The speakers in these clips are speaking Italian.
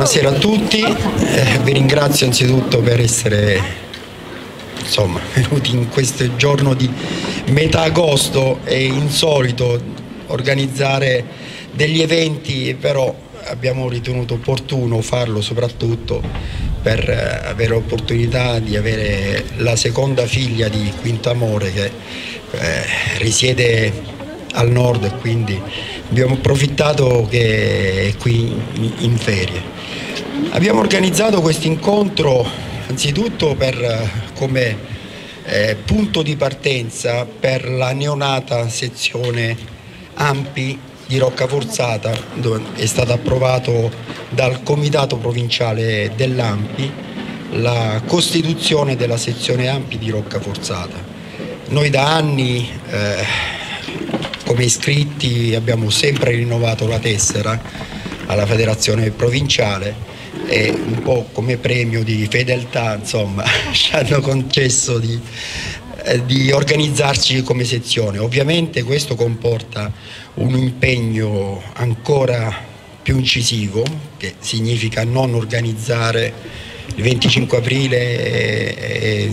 Buonasera a tutti, vi ringrazio anzitutto per essere venuti in questo giorno di metà agosto. È insolito organizzare degli eventi, però abbiamo ritenuto opportuno farlo soprattutto per avere l'opportunità di avere la seconda figlia di Quinto Amore che risiede al nord, e quindi abbiamo approfittato che è qui in ferie. Abbiamo organizzato questo incontro anzitutto come punto di partenza per la neonata sezione ANPI di Roccaforzata, dove è stato approvato dal Comitato Provinciale dell'ANPI la costituzione della sezione ANPI di Roccaforzata. Noi da anni come iscritti abbiamo sempre rinnovato la tessera alla federazione provinciale e un po' come premio di fedeltà ci hanno concesso di organizzarci come sezione. Ovviamente questo comporta un impegno ancora più incisivo, che significa non organizzare il 25 aprile e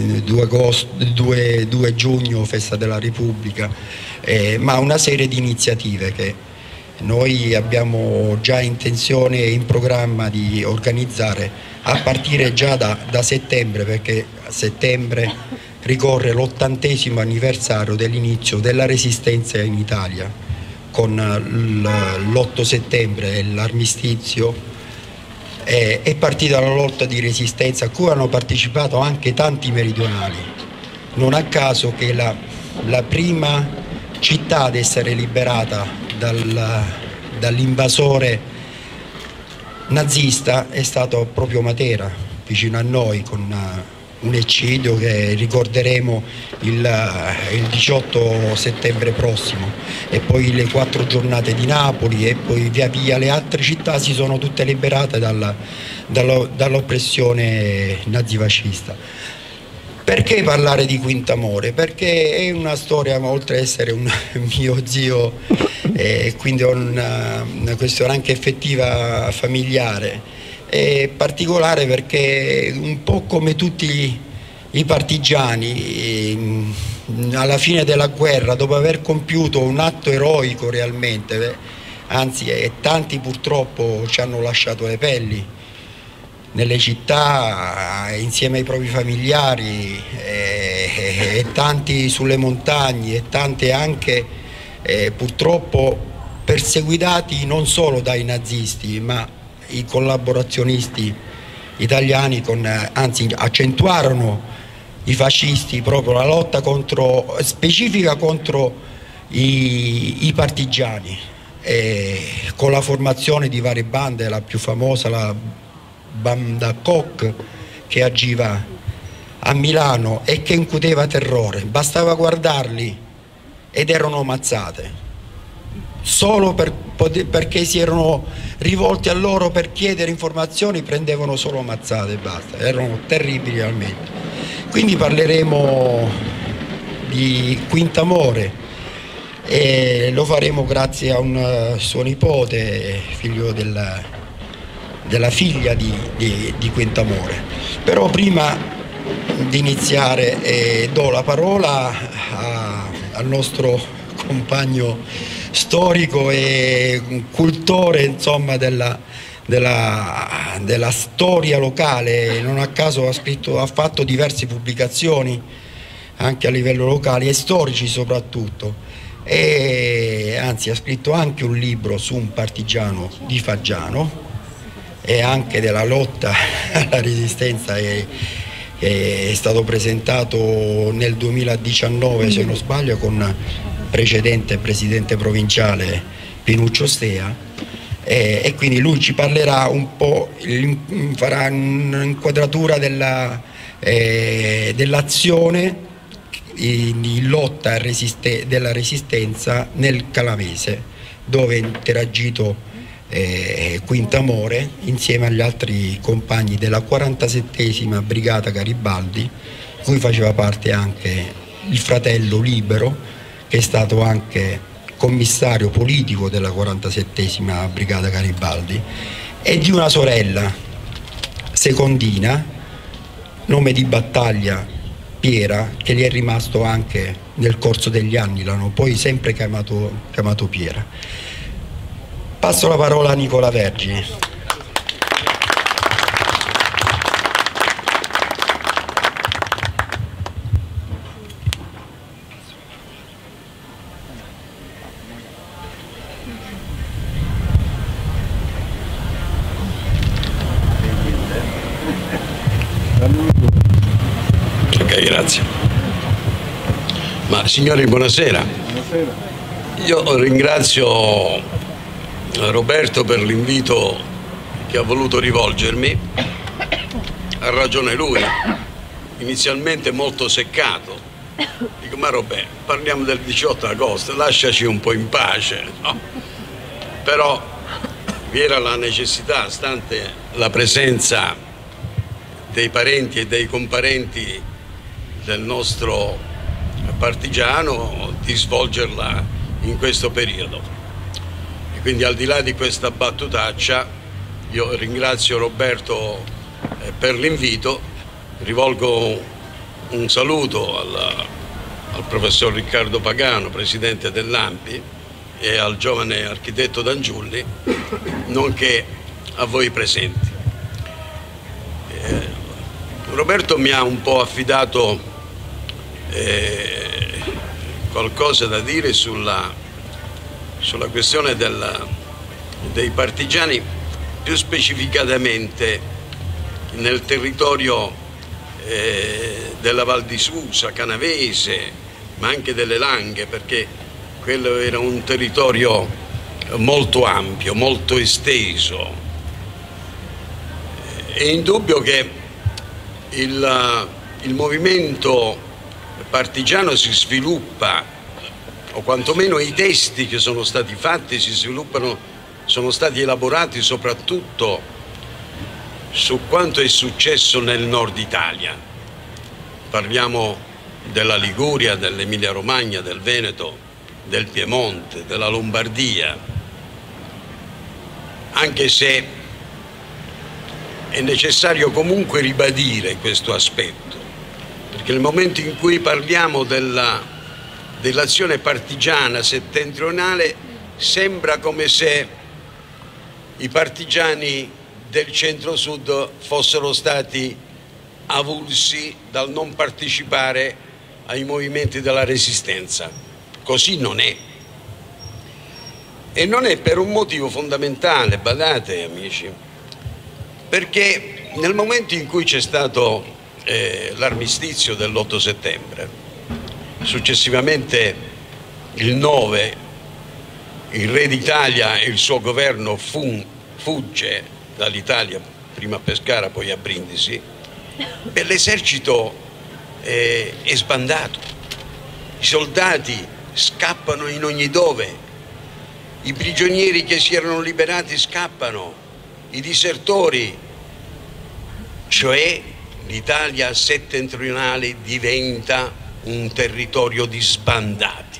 2 giugno festa della Repubblica, ma una serie di iniziative che noi abbiamo già intenzione e in programma di organizzare a partire già da settembre, perché a settembre ricorre l'80° anniversario dell'inizio della Resistenza in Italia, con l'8 settembre l'armistizio. È partita la lotta di resistenza a cui hanno partecipato anche tanti meridionali. Non a caso che la prima città ad essere liberata dall'invasore nazista è stato proprio Matera, vicino a noi, con un eccidio che ricorderemo il 18 settembre prossimo, e poi le 4 giornate di Napoli, e poi via via le altre città si sono tutte liberate dall'oppressione nazifascista. Perché parlare di Quinto Amore? Perché è una storia, ma oltre ad essere un mio zio, quindi ho una questione anche effettiva familiare, è particolare perché un po' come tutti i partigiani, alla fine della guerra, dopo aver compiuto un atto eroico realmente, anzi tanti purtroppo ci hanno lasciato le pelli nelle città insieme ai propri familiari, e tanti sulle montagne, e tanti anche purtroppo perseguitati non solo dai nazisti ma i collaborazionisti italiani, anzi accentuarono i fascisti proprio la lotta specifica contro i partigiani, con la formazione di varie bande, la più famosa la banda Koch, che agiva a Milano e che incuteva terrore. Bastava guardarli ed erano ammazzate, solo perché si erano rivolti a loro per chiedere informazioni, prendevano solo ammazzate e basta. Erano terribili realmente. Quindi parleremo di Quinto Amore e lo faremo grazie a un suo nipote, figlio della figlia di Quinto Amore. Però prima di iniziare do la parola al nostro compagno storico e cultore della storia locale. Non a caso ha fatto diverse pubblicazioni anche a livello locale e storici soprattutto, e anzi ha scritto anche un libro su un partigiano di Faggiano e anche della lotta alla resistenza, è stato presentato nel 2019 se non sbaglio con il precedente presidente provinciale Pinuccio Stea, e quindi lui ci parlerà un po', farà un'inquadratura dell'azione di lotta della resistenza nel Calamese, dove ha interagito Quinto Amore insieme agli altri compagni della 47ª Brigata Garibaldi, di cui faceva parte anche il fratello Libero, che è stato anche commissario politico della 47ª Brigata Garibaldi, e di una sorella, Secondina, nome di battaglia Piera, che gli è rimasto anche nel corso degli anni, l'hanno poi sempre chiamato Piera. Passo la parola a Nicola Vergini. Ok, grazie. Ma signori, buonasera. Io ringrazio Roberto per l'invito che ha voluto rivolgermi. Ha ragione lui, inizialmente molto seccato. Dico, ma Roberto, parliamo del 18 agosto, lasciaci un po' in pace, no? Però vi era la necessità, stante la presenza dei parenti e dei comparenti del nostro partigiano, di svolgerla in questo periodo. E quindi, al di là di questa battutaccia, io ringrazio Roberto per l'invito, rivolgo un saluto al professor Riccardo Pagano, presidente dell'ANPI, e al giovane architetto D'Angiulli, nonché a voi presenti. Roberto mi ha un po' affidato qualcosa da dire sulla questione dei partigiani, più specificatamente nel territorio della Val di Susa, Canavese, ma anche delle Langhe, perché quello era un territorio molto ampio, molto esteso. È indubbio che il movimento partigiano si sviluppa, o quantomeno i testi che sono stati fatti si sviluppano, sono stati elaborati soprattutto su quanto è successo nel nord Italia. Parliamo della Liguria, dell'Emilia Romagna, del Veneto, del Piemonte, della Lombardia, anche se è necessario comunque ribadire questo aspetto, perché nel momento in cui parliamo dell'azione partigiana settentrionale sembra come se i partigiani del centro-sud fossero stati avulsi dal non partecipare ai movimenti della resistenza. Così non è. E non è per un motivo fondamentale, badate amici, perché nel momento in cui c'è stato l'armistizio dell'8 settembre, successivamente il 9, il re d'Italia e il suo governo fugge dall'Italia, prima a Pescara poi a Brindisi, e l'esercito è sbandato, i soldati scappano in ogni dove, i prigionieri che si erano liberati scappano, i disertori, cioè l'Italia settentrionale diventa un territorio di sbandati.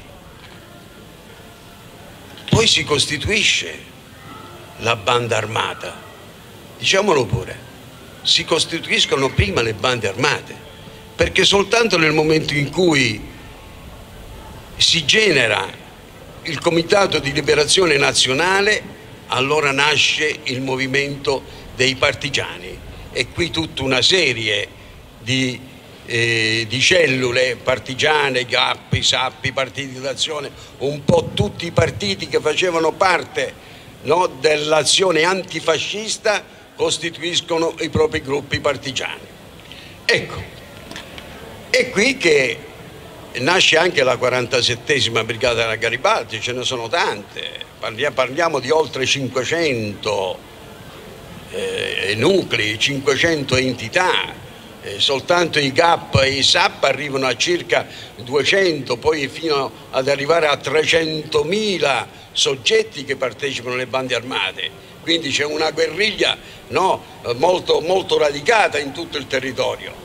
Poi si costituisce la banda armata, diciamolo pure, si costituiscono prima le bande armate, perché soltanto nel momento in cui si genera il Comitato di Liberazione Nazionale, allora nasce il movimento dei partigiani, e qui tutta una serie di cellule partigiane, GAP, SAP, partiti d'azione, un po' tutti i partiti che facevano parte, no, dell'azione antifascista, costituiscono i propri gruppi partigiani. Ecco, è qui che nasce anche la 47esima Brigata della Garibaldi, ce ne sono tante, parliamo di oltre 500 nuclei, 500 entità, soltanto i GAP e i SAP arrivano a circa 200, poi fino ad arrivare a 300.000 soggetti che partecipano alle bande armate, quindi c'è una guerriglia, no, molto, molto radicata in tutto il territorio.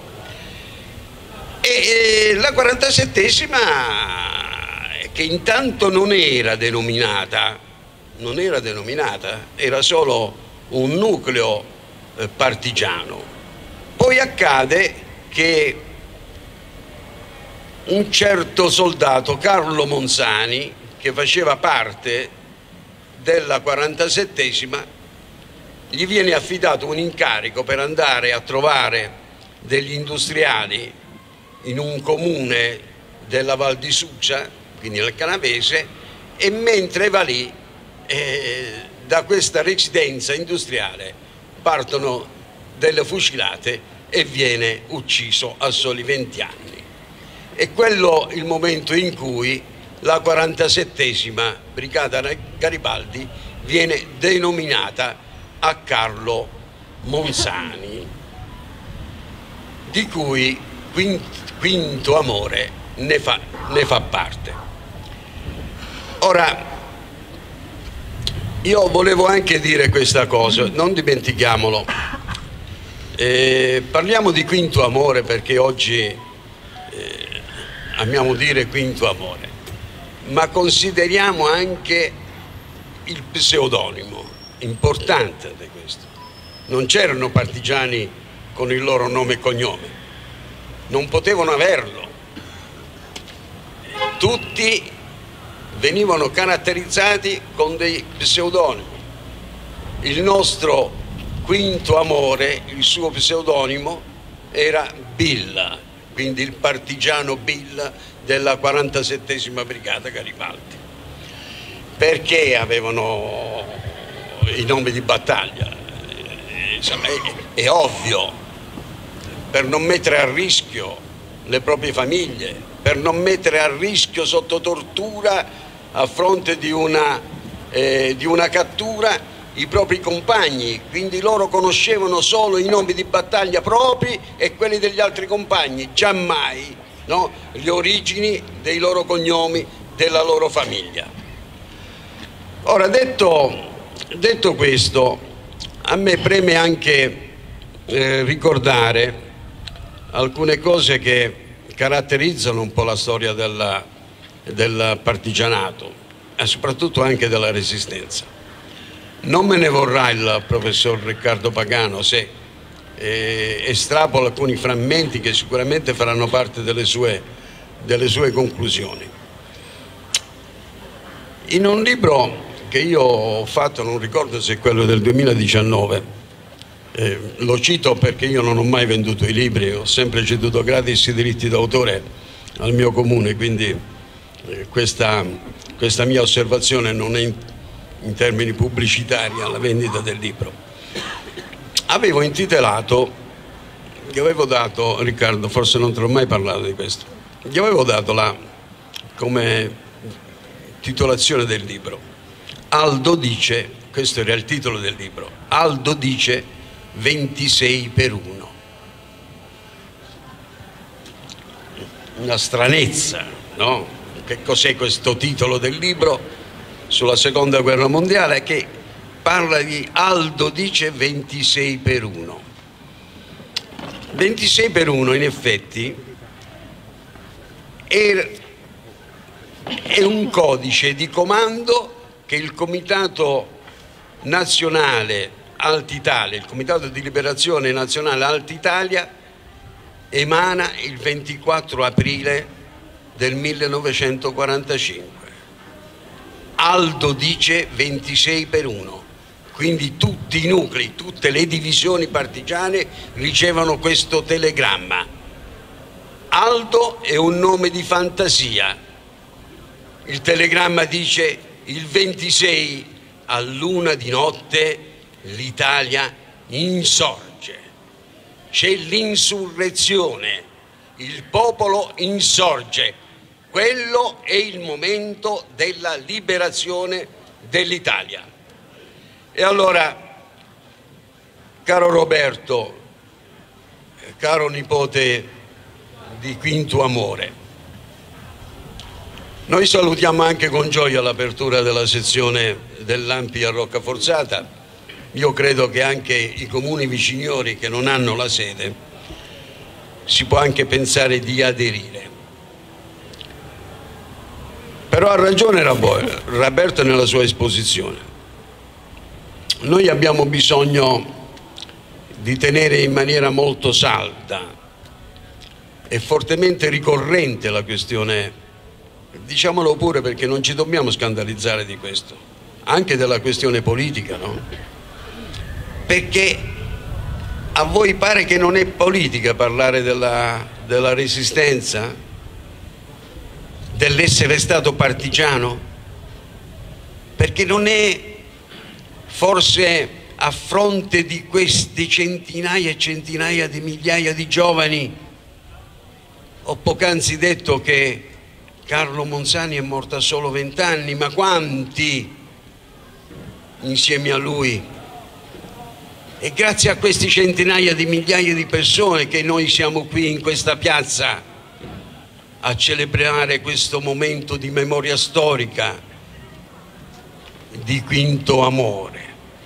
E la 47esima, che intanto non era denominata, era solo un nucleo partigiano. Poi accade che un certo soldato, Carlo Monzani, che faceva parte della 47esima, gli viene affidato un incarico per andare a trovare degli industriali in un comune della Val di Susa, quindi nel Canavese, e mentre va lì, da questa residenza industriale partono delle fucilate e viene ucciso a soli 20 anni. È quello il momento in cui la 47esima Brigata Garibaldi viene denominata a Carlo Monzani, di cui Quinto Amore ne fa parte. Ora, io volevo anche dire questa cosa, non dimentichiamolo, parliamo di Quinto Amore perché oggi amiamo dire Quinto Amore, ma consideriamo anche il pseudonimo, importante di questo. Non c'erano partigiani con il loro nome e cognome, non potevano averlo. Tutti venivano caratterizzati con dei pseudonimi. Il nostro Quinto Amore, il suo pseudonimo era Bill, quindi il partigiano Bill della 47esima Brigata Garibaldi. Perché avevano i nomi di battaglia? È ovvio, per non mettere a rischio le proprie famiglie, per non mettere a rischio sotto tortura a fronte di una cattura i propri compagni, quindi loro conoscevano solo i nomi di battaglia propri e quelli degli altri compagni, giammai, no? Le origini dei loro cognomi, della loro famiglia. Ora, detto questo, a me preme anche ricordare alcune cose che caratterizzano un po' la storia del partigianato e soprattutto anche della Resistenza. Non me ne vorrà il professor Riccardo Pagano se estrapolo alcuni frammenti che sicuramente faranno parte delle sue conclusioni. In un libro che io ho fatto, non ricordo se è quello del 2019, lo cito perché io non ho mai venduto i libri, ho sempre ceduto gratis i diritti d'autore al mio comune, quindi questa mia osservazione non è in termini pubblicitari alla vendita del libro. Avevo intitolato, gli avevo dato, Riccardo, forse non te l'ho mai parlato di questo, gli avevo dato come titolazione del libro, Aldo dice, questo era il titolo del libro, Aldo dice 26 per 1. Una stranezza, no? Che cos'è questo titolo del libro sulla seconda guerra mondiale che parla di Aldo dice 26 per 1. 26 per 1 in effetti è un codice di comando che il Comitato Nazionale Alta Italia, il Comitato di Liberazione Nazionale Alta Italia emana il 24 aprile del 1945. Aldo dice 26 per 1, quindi tutti i nuclei, tutte le divisioni partigiane ricevono questo telegramma. Aldo è un nome di fantasia. Il telegramma dice il 26 all'1 di notte l'Italia insorge, c'è l'insurrezione, il popolo insorge. Quello è il momento della liberazione dell'Italia. E allora, caro Roberto, caro nipote di Quinto Amore, noi salutiamo anche con gioia l'apertura della sezione dell'Ampi a Roccaforzata. Io credo che anche i comuni viciniori che non hanno la sede si può anche pensare di aderire. Però ha ragione Roberto nella sua esposizione. noi abbiamo bisogno di tenere in maniera molto salda e fortemente ricorrente la questione, diciamolo pure perché non ci dobbiamo scandalizzare di questo, anche della questione politica, no? Perché a voi pare che non è politica parlare della resistenza, dell'essere stato partigiano? Perché non è forse a fronte di questi centinaia e centinaia di migliaia di giovani? Ho poc'anzi detto che Carlo Monzani è morto a solo 20 anni, ma quanti insieme a lui? E grazie a questi centinaia di migliaia di persone che noi siamo qui in questa piazza a celebrare questo momento di memoria storica di Quinto Amore.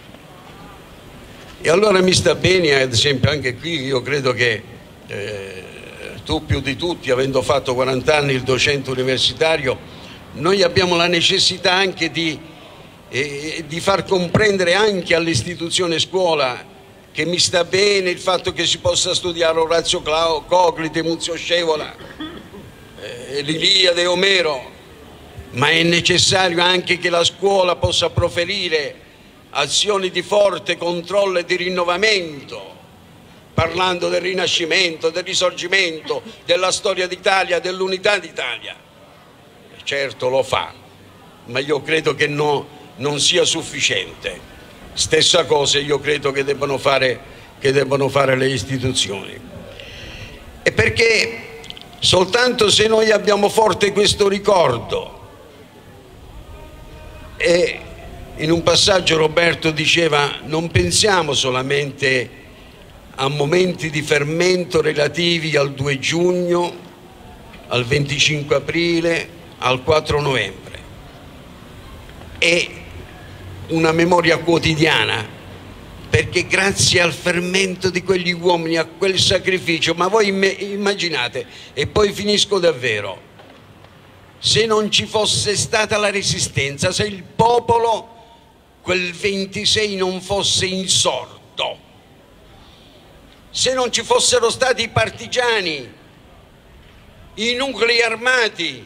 E allora mi sta bene, ad esempio anche qui io credo che tu più di tutti, avendo fatto 40 anni il docente universitario, noi abbiamo la necessità anche di far comprendere anche all'istituzione scuola che mi sta bene il fatto che si possa studiare Orazio Coclite, Muzio Scevola, l'Iliade e Omero, ma è necessario anche che la scuola possa proferire azioni di forte controllo e di rinnovamento, parlando del Rinascimento, del Risorgimento, della storia d'Italia, dell'unità d'Italia. Certo lo fa, ma io credo che non sia sufficiente. Stessa cosa io credo che debbano fare le istituzioni. E perché soltanto se noi abbiamo forte questo ricordo, e in un passaggio Roberto diceva: non pensiamo solamente a momenti di fermento relativi al 2 giugno, al 25 aprile, al 4 novembre. È una memoria quotidiana, perché grazie al fermento di quegli uomini, a quel sacrificio, ma voi immaginate, e poi finisco davvero, se non ci fosse stata la resistenza, se il popolo quel 26 non fosse insorto, se non ci fossero stati i partigiani, i nuclei armati,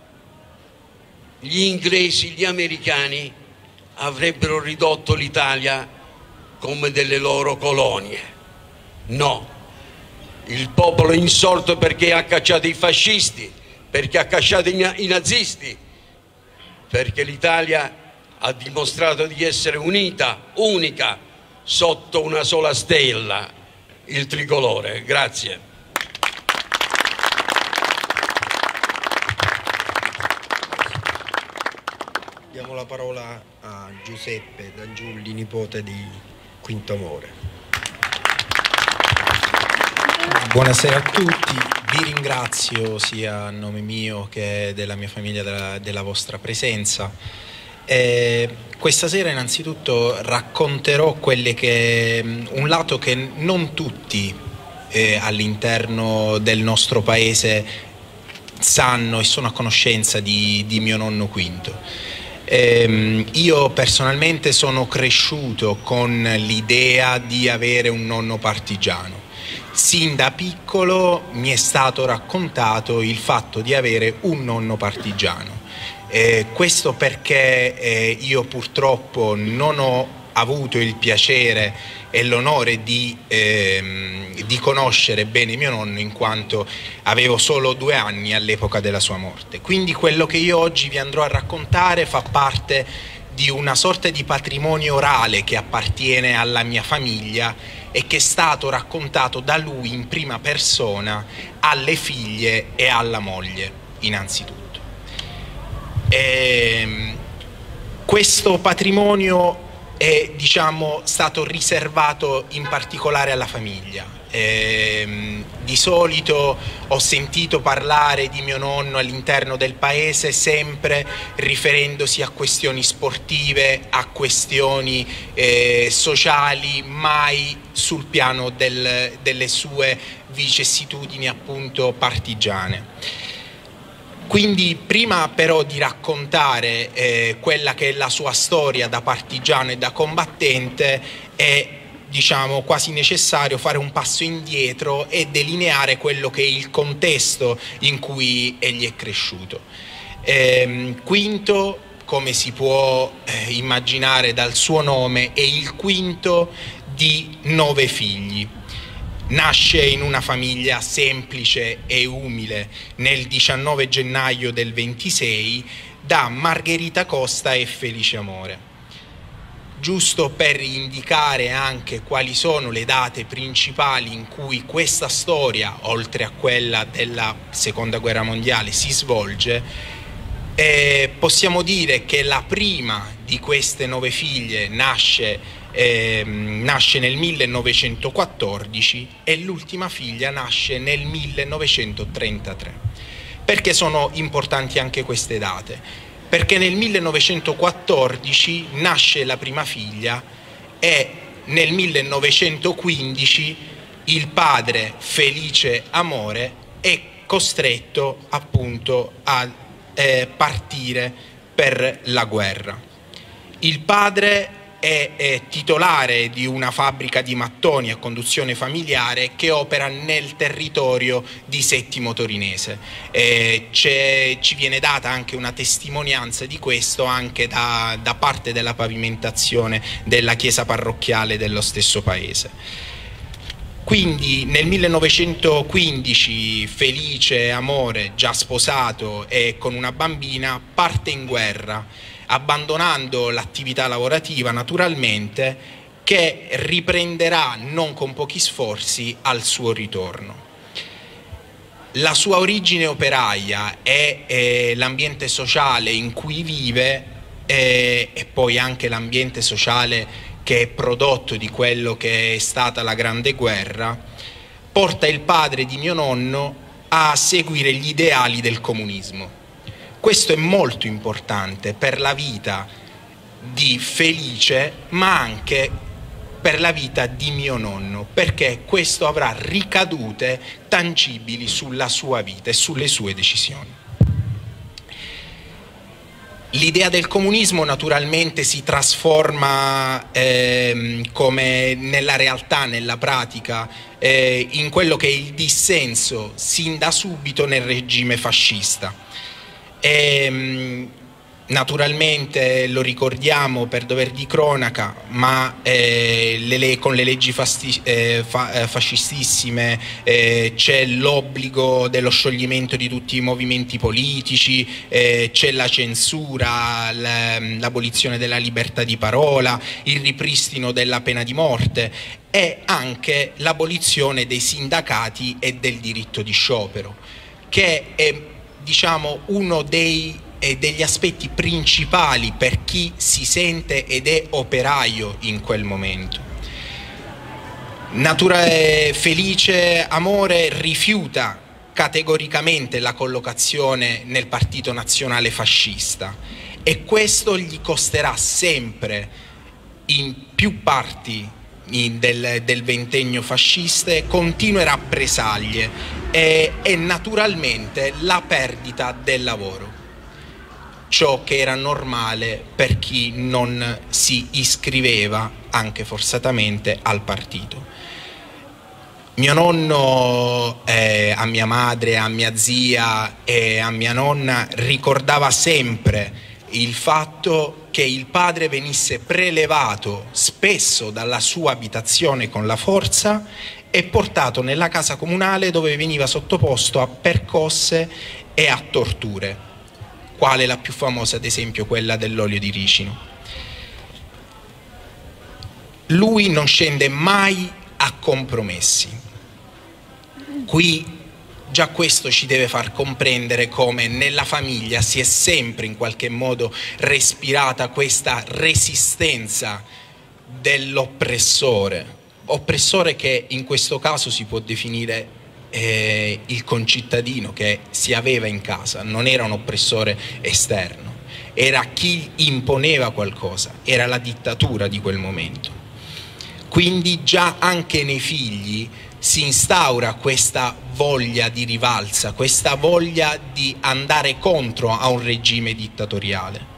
gli inglesi, gli americani avrebbero ridotto l'Italia come delle loro colonie. No, il popolo è insorto perché ha cacciato i fascisti, perché ha cacciato i nazisti, perché l'Italia ha dimostrato di essere unita, unica, sotto una sola stella, il tricolore. Grazie. Diamo la parola a Giuseppe D'Angiulli, nipote di Quinto Amore. Buonasera a tutti, vi ringrazio sia a nome mio che della mia famiglia della vostra presenza. Questa sera innanzitutto racconterò un lato che non tutti all'interno del nostro paese sanno e sono a conoscenza di mio nonno Quinto. Io personalmente sono cresciuto con l'idea di avere un nonno partigiano. Sin da piccolo mi è stato raccontato il fatto di avere un nonno partigiano. Questo perché io purtroppo non ho avuto il piacere e l'onore di conoscere bene mio nonno, in quanto avevo solo 2 anni all'epoca della sua morte. Quindi quello che io oggi vi andrò a raccontare fa parte di una sorta di patrimonio orale che appartiene alla mia famiglia e che è stato raccontato da lui in prima persona alle figlie e alla moglie innanzitutto. Questo patrimonio è, diciamo, stato riservato in particolare alla famiglia. Di solito ho sentito parlare di mio nonno all'interno del paese sempre riferendosi a questioni sportive, a questioni sociali, mai sul piano delle sue vicissitudini appunto partigiane. Quindi prima però di raccontare quella che è la sua storia da partigiano e da combattente è, diciamo, quasi necessario fare un passo indietro e delineare quello che è il contesto in cui egli è cresciuto. Quinto, come si può immaginare dal suo nome, è il quinto di 9 figli. Nasce in una famiglia semplice e umile nel 19 gennaio del 26 da Margherita Costa e Felice Amore. Giusto per indicare anche quali sono le date principali in cui questa storia, oltre a quella della Seconda Guerra Mondiale, si svolge, possiamo dire che la prima di queste 9 figlie nasce nel 1914 e l'ultima figlia nasce nel 1933. Perché sono importanti anche queste date? Perché nel 1914 nasce la prima figlia e nel 1915 il padre Felice Amore è costretto appunto a partire per la guerra. Il padre è titolare di una fabbrica di mattoni a conduzione familiare che opera nel territorio di Settimo Torinese. Ci viene data anche una testimonianza di questo anche da parte della pavimentazione della chiesa parrocchiale dello stesso paese. Quindi nel 1915 Felice Amore, già sposato e con una bambina, parte in guerra, abbandonando l'attività lavorativa naturalmente, che riprenderà non con pochi sforzi al suo ritorno. La sua origine operaia e l'ambiente sociale in cui vive e poi anche l'ambiente sociale che è prodotto di quello che è stata la Grande Guerra, porta il padre di mio nonno a seguire gli ideali del comunismo. Questo è molto importante per la vita di Felice, ma anche per la vita di mio nonno, perché questo avrà ricadute tangibili sulla sua vita e sulle sue decisioni. L'idea del comunismo naturalmente si trasforma come nella realtà, nella pratica, in quello che è il dissenso sin da subito nel regime fascista. Naturalmente lo ricordiamo per dover di cronaca, ma con le leggi fascistissime c'è l'obbligo dello scioglimento di tutti i movimenti politici, c'è la censura, l'abolizione della libertà di parola, il ripristino della pena di morte e anche l'abolizione dei sindacati e del diritto di sciopero, che è, diciamo, uno degli aspetti principali per chi si sente ed è operaio in quel momento. Felice Amore rifiuta categoricamente la collocazione nel Partito Nazionale Fascista e questo gli costerà sempre in più parti del ventennio fascista continue rappresaglie e naturalmente la perdita del lavoro, ciò che era normale per chi non si iscriveva anche forzatamente al partito. Mio nonno a mia madre, a mia zia e a mia nonna ricordava sempre il fatto che il padre venisse prelevato spesso dalla sua abitazione con la forza e portato nella casa comunale dove veniva sottoposto a percosse e a torture, quale la più famosa ad esempio quella dell'olio di ricino. Lui non scende mai a compromessi. Qui già questo ci deve far comprendere come nella famiglia si è sempre in qualche modo respirata questa resistenza dell'oppressore, oppressore che in questo caso si può definire il concittadino che si aveva in casa, non era un oppressore esterno, era chi imponeva qualcosa, era la dittatura di quel momento. Quindi già anche nei figli si instaura questa voglia di rivalsa, questa voglia di andare contro a un regime dittatoriale.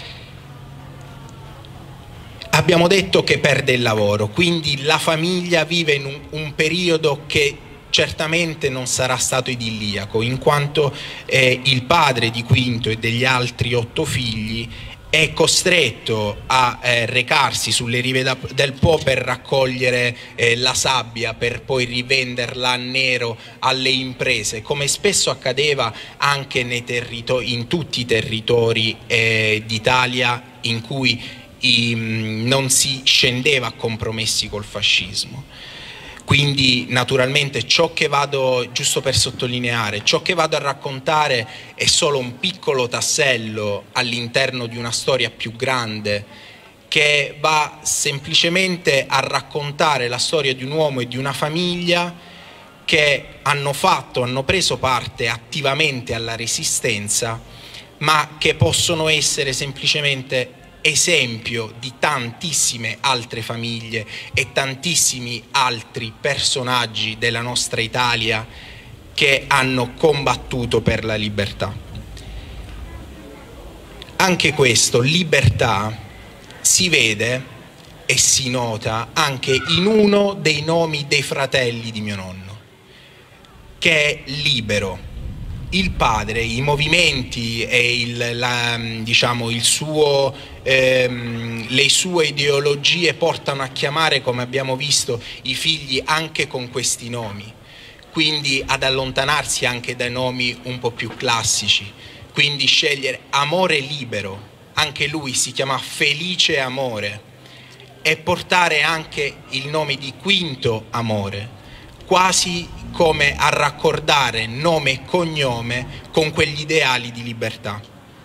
Abbiamo detto che perde il lavoro, quindi la famiglia vive in un periodo che certamente non sarà stato idilliaco, in quanto il padre di Quinto e degli altri 8 figli è costretto a recarsi sulle rive del Po per raccogliere la sabbia, per poi rivenderla a nero alle imprese, come spesso accadeva anche in tutti i territori d'Italia in cui non si scendeva a compromessi col fascismo. Quindi naturalmente ciò che vado, giusto per sottolineare, ciò che vado a raccontare è solo un piccolo tassello all'interno di una storia più grande che va semplicemente a raccontare la storia di un uomo e di una famiglia che hanno preso parte attivamente alla resistenza, ma che possono essere semplicemente esempio di tantissime altre famiglie e tantissimi altri personaggi della nostra Italia che hanno combattuto per la libertà. Anche questo, libertà, si vede e si nota anche in uno dei nomi dei fratelli di mio nonno, che è Libero. Il padre, i movimenti e le sue ideologie portano a chiamare, come abbiamo visto, i figli anche con questi nomi, quindi ad allontanarsi anche dai nomi un po' più classici, quindi scegliere Amore Libero, anche lui si chiama Felice Amore, e portare anche il nome di Quinto Amore, quasi come a raccordare nome e cognome con quegli ideali di libertà.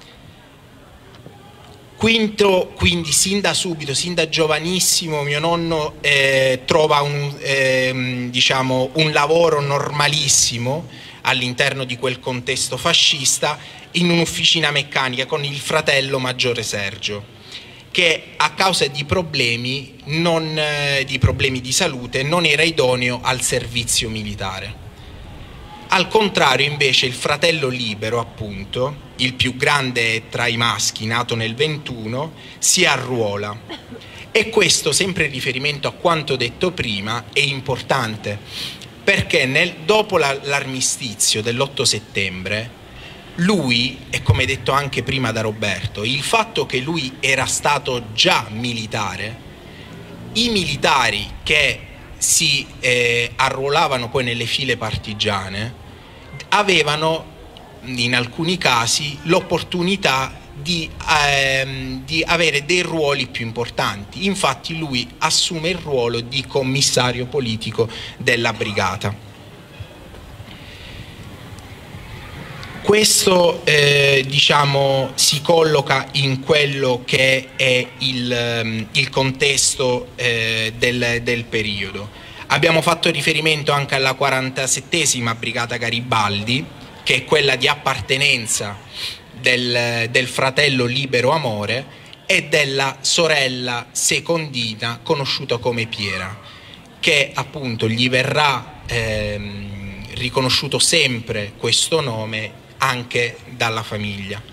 Quinto, quindi sin da subito, sin da giovanissimo, mio nonno trova un lavoro normalissimo all'interno di quel contesto fascista in un'officina meccanica con il fratello maggiore Sergio, che a causa di problemi di salute non era idoneo al servizio militare. Al contrario, invece, il fratello Libero, appunto, il più grande tra i maschi, nato nel 21, si arruola. E questo, sempre in riferimento a quanto detto prima, è importante, perché dopo l'armistizio dell'8 settembre, lui, e come detto anche prima da Roberto, il fatto che lui era stato già militare, i militari che si arruolavano poi nelle file partigiane avevano in alcuni casi l'opportunità di avere dei ruoli più importanti. Infatti lui assume il ruolo di commissario politico della brigata. Questo si colloca in quello che è il contesto del periodo. Abbiamo fatto riferimento anche alla 47esima Brigata Garibaldi, che è quella di appartenenza del fratello Libero Amore e della sorella secondina conosciuta come Piera, che appunto gli verrà riconosciuto sempre questo nome anche dalla famiglia.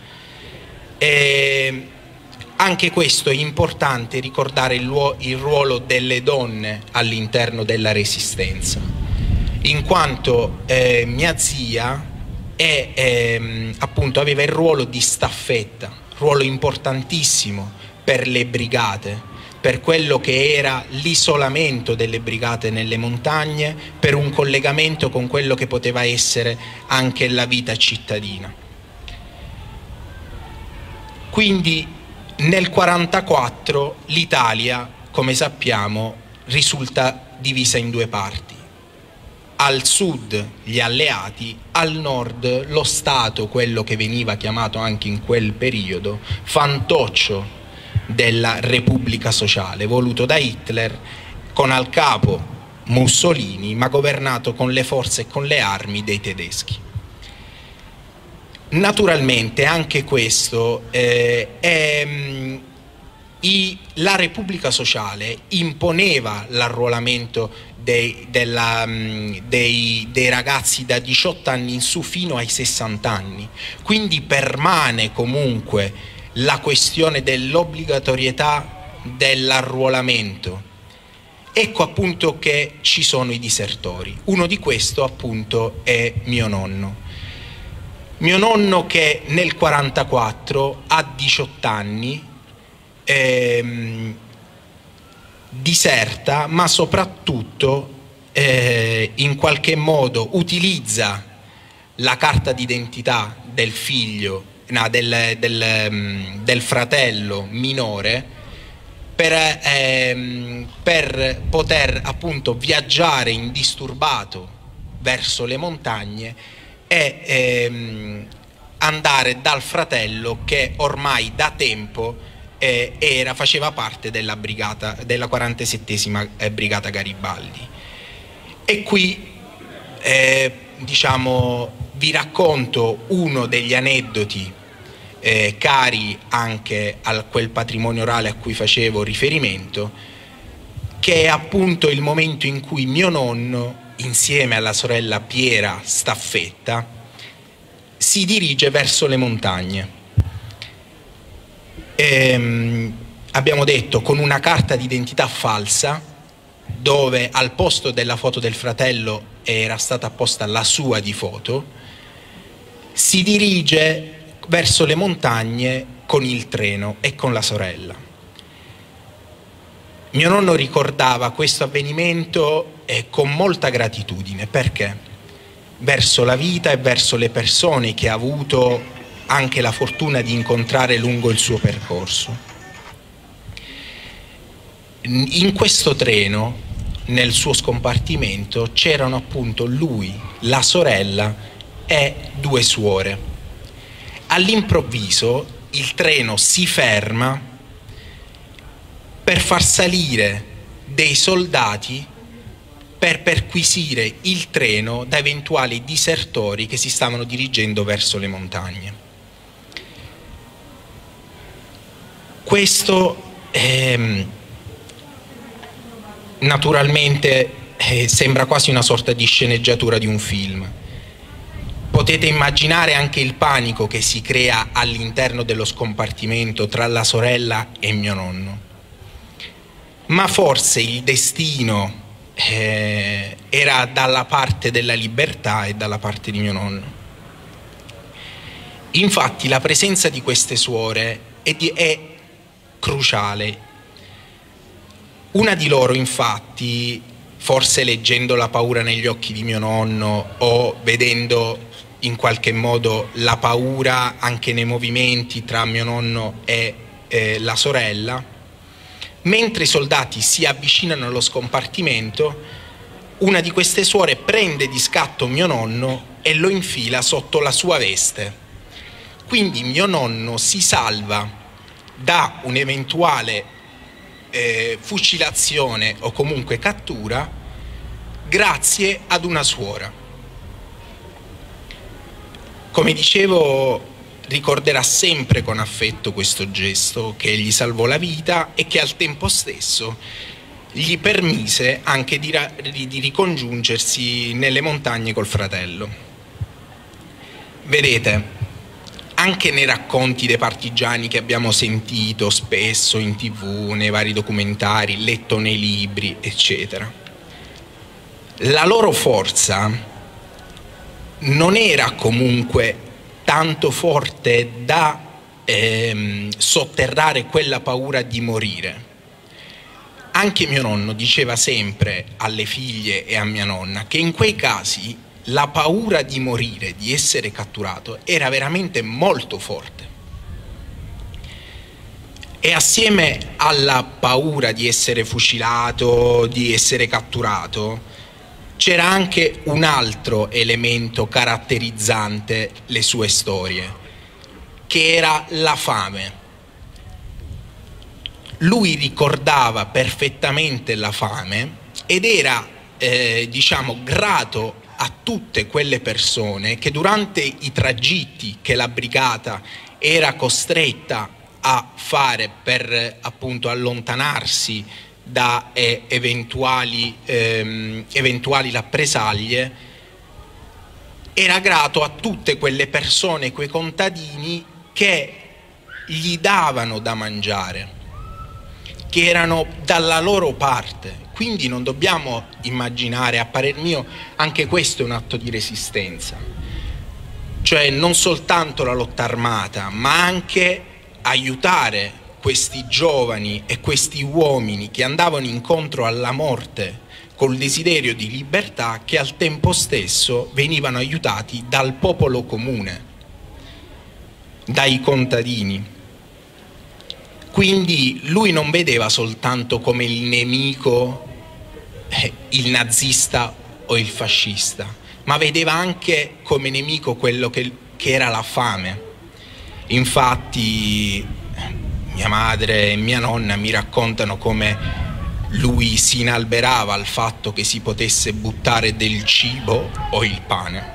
Anche questo è importante, ricordare il ruolo delle donne all'interno della resistenza, in quanto mia zia appunto aveva il ruolo di staffetta, ruolo importantissimo per le brigate, per quello che era l'isolamento delle brigate nelle montagne, per un collegamento con quello che poteva essere anche la vita cittadina. Quindi nel 1944 l'Italia, come sappiamo, risulta divisa in due parti. Al sud gli alleati, al nord lo Stato, quello che veniva chiamato anche in quel periodo fantoccio della Repubblica Sociale, voluto da Hitler, con al capo Mussolini, ma governato con le forze e con le armi dei tedeschi. Naturalmente anche questo la Repubblica Sociale imponeva l'arruolamento dei ragazzi da 18 anni in su fino ai 60 anni. Quindi permane comunque la questione dell'obbligatorietà dell'arruolamento. Ecco appunto che ci sono i disertori. Uno di questo appunto è mio nonno. Mio nonno che nel 1944 a 18 anni diserta, ma soprattutto in qualche modo utilizza la carta d'identità del figlio, del fratello minore per poter appunto viaggiare indisturbato verso le montagne e andare dal fratello che ormai da tempo faceva parte della 47esima Brigata Garibaldi. E qui diciamo, vi racconto uno degli aneddoti cari anche a quel patrimonio orale a cui facevo riferimento, che è appunto il momento in cui mio nonno, insieme alla sorella Piera Staffetta, si dirige verso le montagne. Abbiamo detto con una carta d'identità falsa, dove al posto della foto del fratello era stata posta la sua di foto, si dirige verso le montagne con il treno e con la sorella. Mio nonno ricordava questo avvenimento con molta gratitudine, perché verso la vita e verso le persone che ha avuto anche la fortuna di incontrare lungo il suo percorso. In questo treno, nel suo scompartimento, c'erano appunto lui, la sorella e due suore. All'improvviso il treno si ferma per far salire dei soldati per perquisire il treno da eventuali disertori che si stavano dirigendo verso le montagne. Questo naturalmente sembra quasi una sorta di sceneggiatura di un film. Potete immaginare anche il panico che si crea all'interno dello scompartimento tra la sorella e mio nonno. Ma forse il destino era dalla parte della libertà e dalla parte di mio nonno. Infatti la presenza di queste suore è cruciale. Una di loro, infatti, forse leggendo la paura negli occhi di mio nonno o vedendo in qualche modo la paura anche nei movimenti tra mio nonno e la sorella, mentre i soldati si avvicinano allo scompartimento, una di queste suore prende di scatto mio nonno e lo infila sotto la sua veste. Quindi mio nonno si salva da un'eventuale fucilazione o comunque cattura grazie ad una suora. Come dicevo, ricorderà sempre con affetto questo gesto che gli salvò la vita e che al tempo stesso gli permise anche di ricongiungersi nelle montagne col fratello. Vedete, anche nei racconti dei partigiani che abbiamo sentito spesso in TV, nei vari documentari, letto nei libri, eccetera, la loro forza non era comunque tanto forte da sotterrare quella paura di morire. Anche mio nonno diceva sempre alle figlie e a mia nonna che in quei casi la paura di morire, di essere catturato, era veramente molto forte. E assieme alla paura di essere fucilato, di essere catturato, c'era anche un altro elemento caratterizzante le sue storie, che era la fame. Lui ricordava perfettamente la fame ed era, diciamo, grato a tutte quelle persone che durante i tragitti che la brigata era costretta a fare per appunto allontanarsi da eventuali rappresaglie, era grato a tutte quelle persone, quei contadini che gli davano da mangiare, che erano dalla loro parte. Quindi non dobbiamo immaginare, a parer mio, anche questo è un atto di resistenza, cioè non soltanto la lotta armata, ma anche aiutare questi giovani e questi uomini che andavano incontro alla morte col desiderio di libertà, che al tempo stesso venivano aiutati dal popolo comune, dai contadini. Quindi lui non vedeva soltanto come il nemico il nazista o il fascista, ma vedeva anche come nemico quello che era la fame. Infatti mia madre e mia nonna mi raccontano come lui si inalberava al fatto che si potesse buttare del cibo o il pane.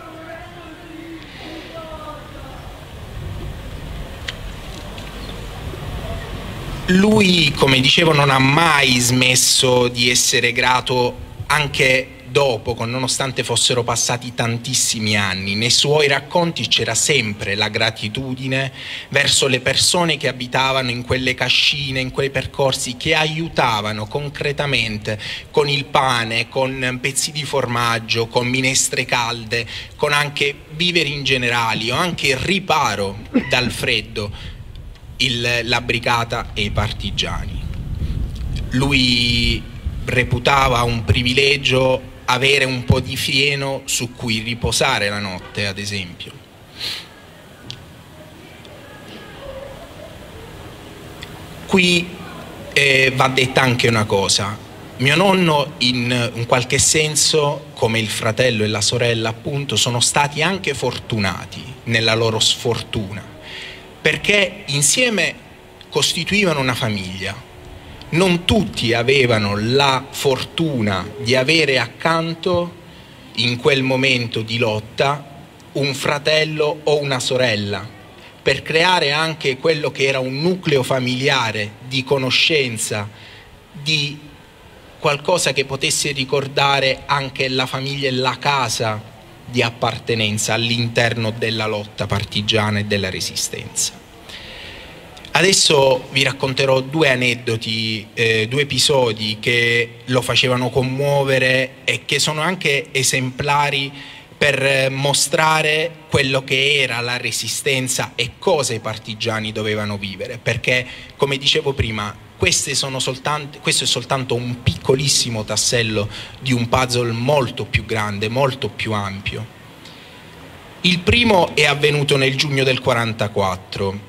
Lui, come dicevo, non ha mai smesso di essere grato anche dopo, nonostante fossero passati tantissimi anni. Nei suoi racconti c'era sempre la gratitudine verso le persone che abitavano in quelle cascine, in quei percorsi, che aiutavano concretamente con il pane, con pezzi di formaggio, con minestre calde, con anche viveri in generale o anche il riparo dal freddo, la brigata e i partigiani. Lui reputava un privilegio avere un po' di fieno su cui riposare la notte, ad esempio. Qui va detta anche una cosa. Mio nonno, in qualche senso, come il fratello e la sorella appunto, sono stati anche fortunati nella loro sfortuna, perché insieme costituivano una famiglia. Non tutti avevano la fortuna di avere accanto, in quel momento di lotta, un fratello o una sorella, per creare anche quello che era un nucleo familiare di conoscenza, di qualcosa che potesse ricordare anche la famiglia e la casa di appartenenza all'interno della lotta partigiana e della resistenza. Adesso vi racconterò due aneddoti, due episodi che lo facevano commuovere e che sono anche esemplari per mostrare quello che era la resistenza e cosa i partigiani dovevano vivere, perché, come dicevo prima, questo è soltanto un piccolissimo tassello di un puzzle molto più grande, molto più ampio. Il primo è avvenuto nel giugno del 1944.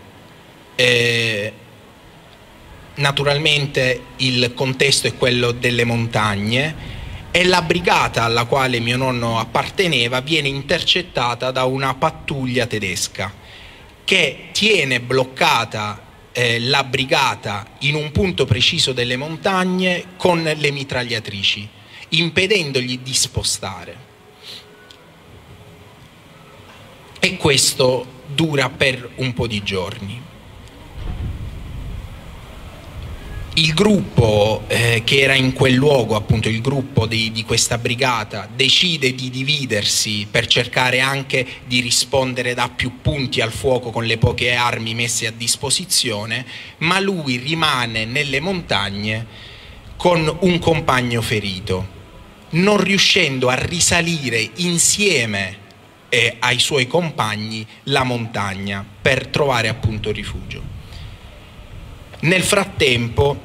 Naturalmente il contesto è quello delle montagne e la brigata alla quale mio nonno apparteneva viene intercettata da una pattuglia tedesca che tiene bloccata la brigata in un punto preciso delle montagne con le mitragliatrici, impedendogli di spostare. E questo dura per un po' di giorni. Il gruppo che era in quel luogo, appunto il gruppo di questa brigata, decide di dividersi per cercare anche di rispondere da più punti al fuoco con le poche armi messe a disposizione, ma lui rimane nelle montagne con un compagno ferito, non riuscendo a risalire insieme ai suoi compagni la montagna per trovare appunto rifugio. Nel frattempo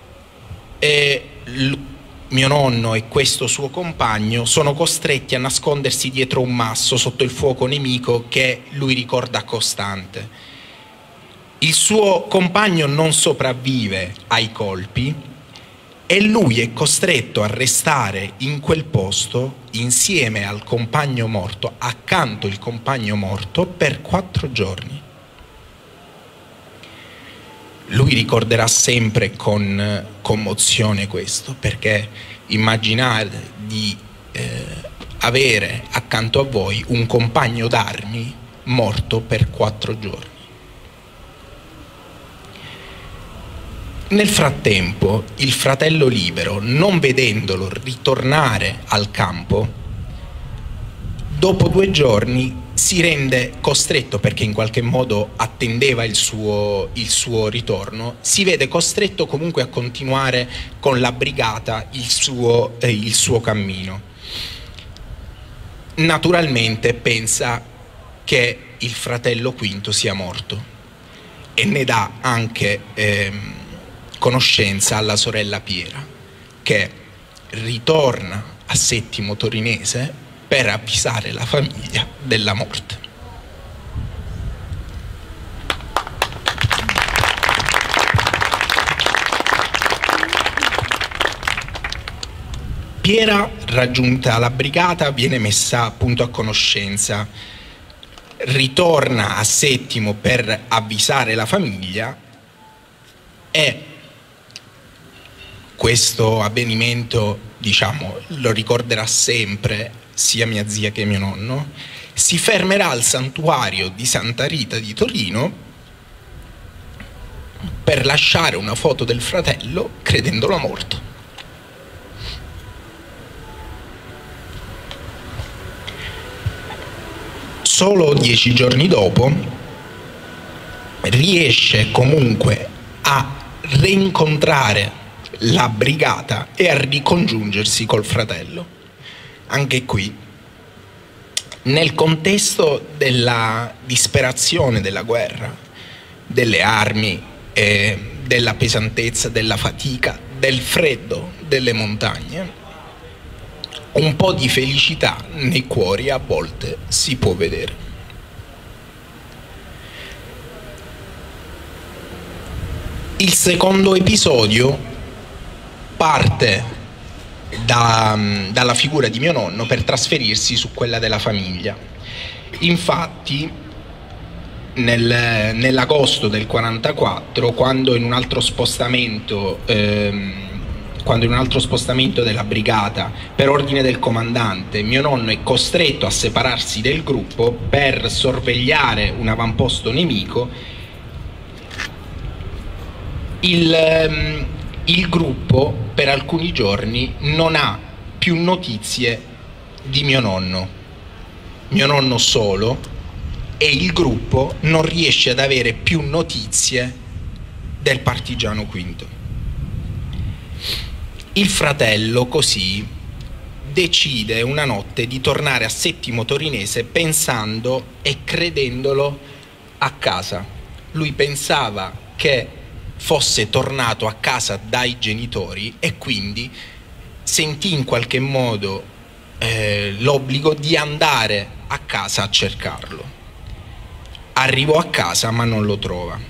mio nonno e questo suo compagno sono costretti a nascondersi dietro un masso sotto il fuoco nemico che lui ricorda costante. Il suo compagno non sopravvive ai colpi e lui è costretto a restare in quel posto insieme al compagno morto, accanto al compagno morto, per 4 giorni. Lui ricorderà sempre con commozione questo, perché immaginare di avere accanto a voi un compagno d'armi morto per 4 giorni. Nel frattempo, il fratello Libero, non vedendolo ritornare al campo, dopo 2 giorni si rende costretto, perché in qualche modo attendeva il suo ritorno, si vede costretto comunque a continuare con la brigata il suo cammino. Naturalmente pensa che il fratello Quinto sia morto e ne dà anche conoscenza alla sorella Piera, che ritorna a Settimo Torinese per avvisare la famiglia della morte. Piera, raggiunta la brigata, viene messa appunto a conoscenza, ritorna a Settimo per avvisare la famiglia e questo avvenimento, diciamo, lo ricorderà sempre sia mia zia che mio nonno. Si fermerà al santuario di Santa Rita di Torino per lasciare una foto del fratello credendolo morto. Solo 10 giorni dopo riesce comunque a rincontrare la brigata e a ricongiungersi col fratello. Anche qui, nel contesto della disperazione della guerra, delle armi, della pesantezza, della fatica, del freddo delle montagne, un po' di felicità nei cuori a volte si può vedere. Il secondo episodio parte dalla figura di mio nonno per trasferirsi su quella della famiglia. Infatti nell'agosto del 44, quando in un altro spostamento della brigata, per ordine del comandante, mio nonno è costretto a separarsi del gruppo per sorvegliare un avamposto nemico, il gruppo per alcuni giorni non ha più notizie di mio nonno solo, e il gruppo non riesce ad avere più notizie del partigiano Quinto. Il fratello così decide una notte di tornare a Settimo Torinese pensando e credendolo a casa. Lui pensava che fosse tornato a casa dai genitori e quindi sentì in qualche modo l'obbligo di andare a casa a cercarlo. Arrivò a casa ma non lo trova.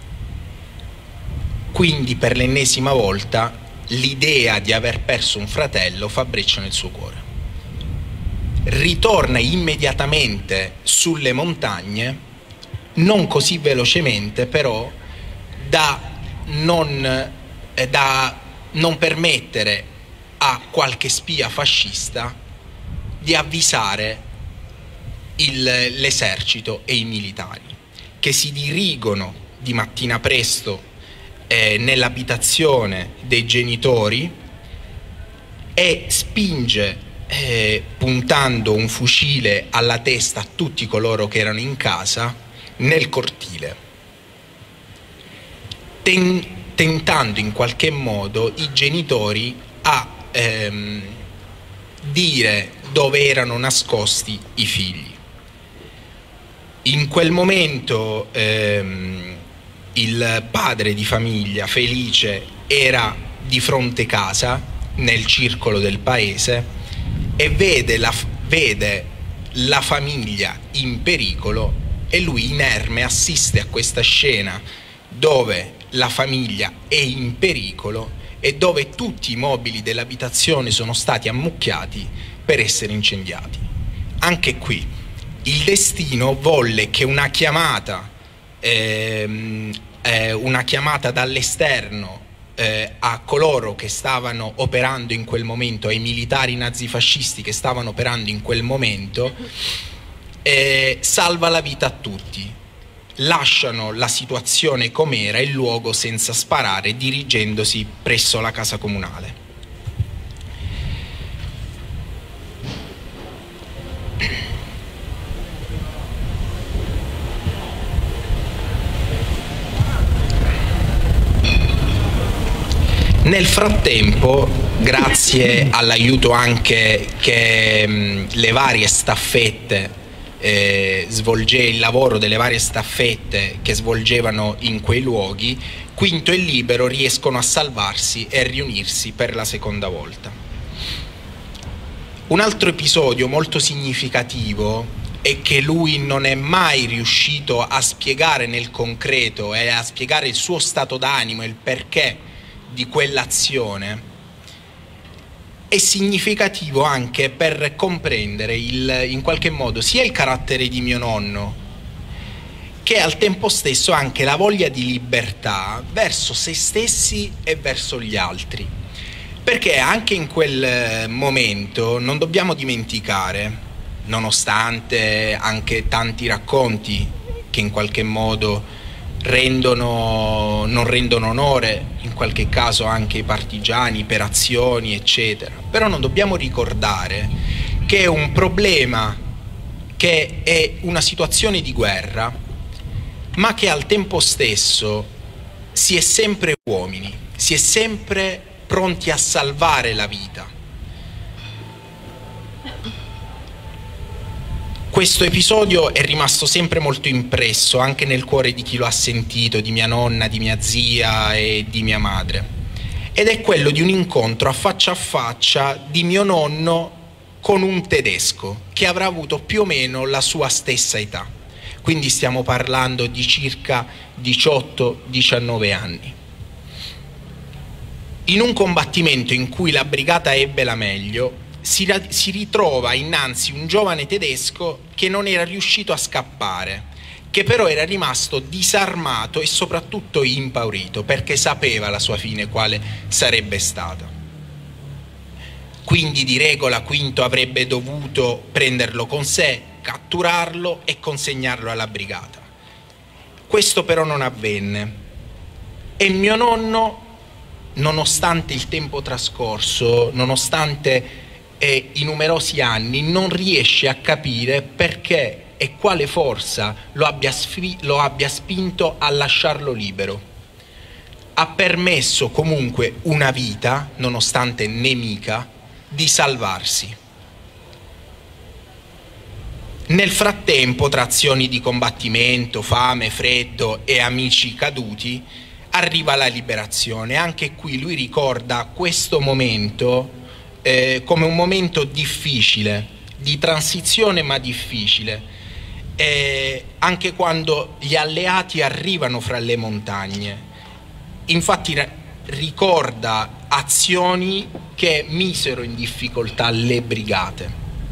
Quindi per l'ennesima volta l'idea di aver perso un fratello fa breccia nel suo cuore. Ritorna immediatamente sulle montagne, non così velocemente però da non permettere a qualche spia fascista di avvisare l'esercito e i militari, che si dirigono di mattina presto nell'abitazione dei genitori e spinge puntando un fucile alla testa a tutti coloro che erano in casa nel cortile, tentando in qualche modo i genitori a dire dove erano nascosti i figli. In quel momento il padre di famiglia, Felice, era di fronte casa, nel circolo del paese, e vede la famiglia in pericolo, e lui inerme assiste a questa scena dove la famiglia è in pericolo e dove tutti i mobili dell'abitazione sono stati ammucchiati per essere incendiati. Anche qui il destino volle che una chiamata dall'esterno a coloro che stavano operando in quel momento, ai militari nazifascisti che stavano operando in quel momento, salva la vita a tutti. lasciano la situazione com'era e il luogo senza sparare, dirigendosi presso la casa comunale. Nel frattempo, grazie all'aiuto anche che le varie staffette il lavoro delle varie staffette che svolgevano in quei luoghi, Quinto e Libero riescono a salvarsi e a riunirsi per la seconda volta. Un altro episodio molto significativo è che lui non è mai riuscito a spiegare nel concreto e a spiegare il suo stato d'animo e il perché di quell'azione. È significativo anche per comprendere in qualche modo sia il carattere di mio nonno che al tempo stesso anche la voglia di libertà verso se stessi e verso gli altri, perché anche in quel momento non dobbiamo dimenticare, nonostante anche tanti racconti che in qualche modo non rendono onore in qualche caso anche ai partigiani per azioni eccetera, però non dobbiamo ricordare che è un problema, che è una situazione di guerra, ma che al tempo stesso si è sempre uomini, si è sempre pronti a salvare la vita. Questo episodio è rimasto sempre molto impresso anche nel cuore di chi lo ha sentito, di mia nonna, di mia zia e di mia madre. Ed è quello di un incontro a faccia di mio nonno con un tedesco che avrà avuto più o meno la sua stessa età. Quindi stiamo parlando di circa 18-19 anni. In un combattimento in cui la brigata ebbe la meglio, si ritrova innanzi un giovane tedesco che non era riuscito a scappare, che però era rimasto disarmato e soprattutto impaurito, perché sapeva la sua fine quale sarebbe stata. Quindi di regola Quinto avrebbe dovuto prenderlo con sé, catturarlo e consegnarlo alla brigata. Questo però non avvenne e mio nonno, nonostante il tempo trascorso, nonostante i numerosi anni, non riesce a capire perché e quale forza lo abbia spinto a lasciarlo libero. Ha permesso comunque una vita, nonostante nemica, di salvarsi. Nel frattempo, tra azioni di combattimento, fame, freddo e amici caduti, arriva la liberazione. Anche qui lui ricorda questo momento come un momento difficile, di transizione ma difficile, anche quando gli alleati arrivano fra le montagne. Infatti ricorda azioni che misero in difficoltà le brigate.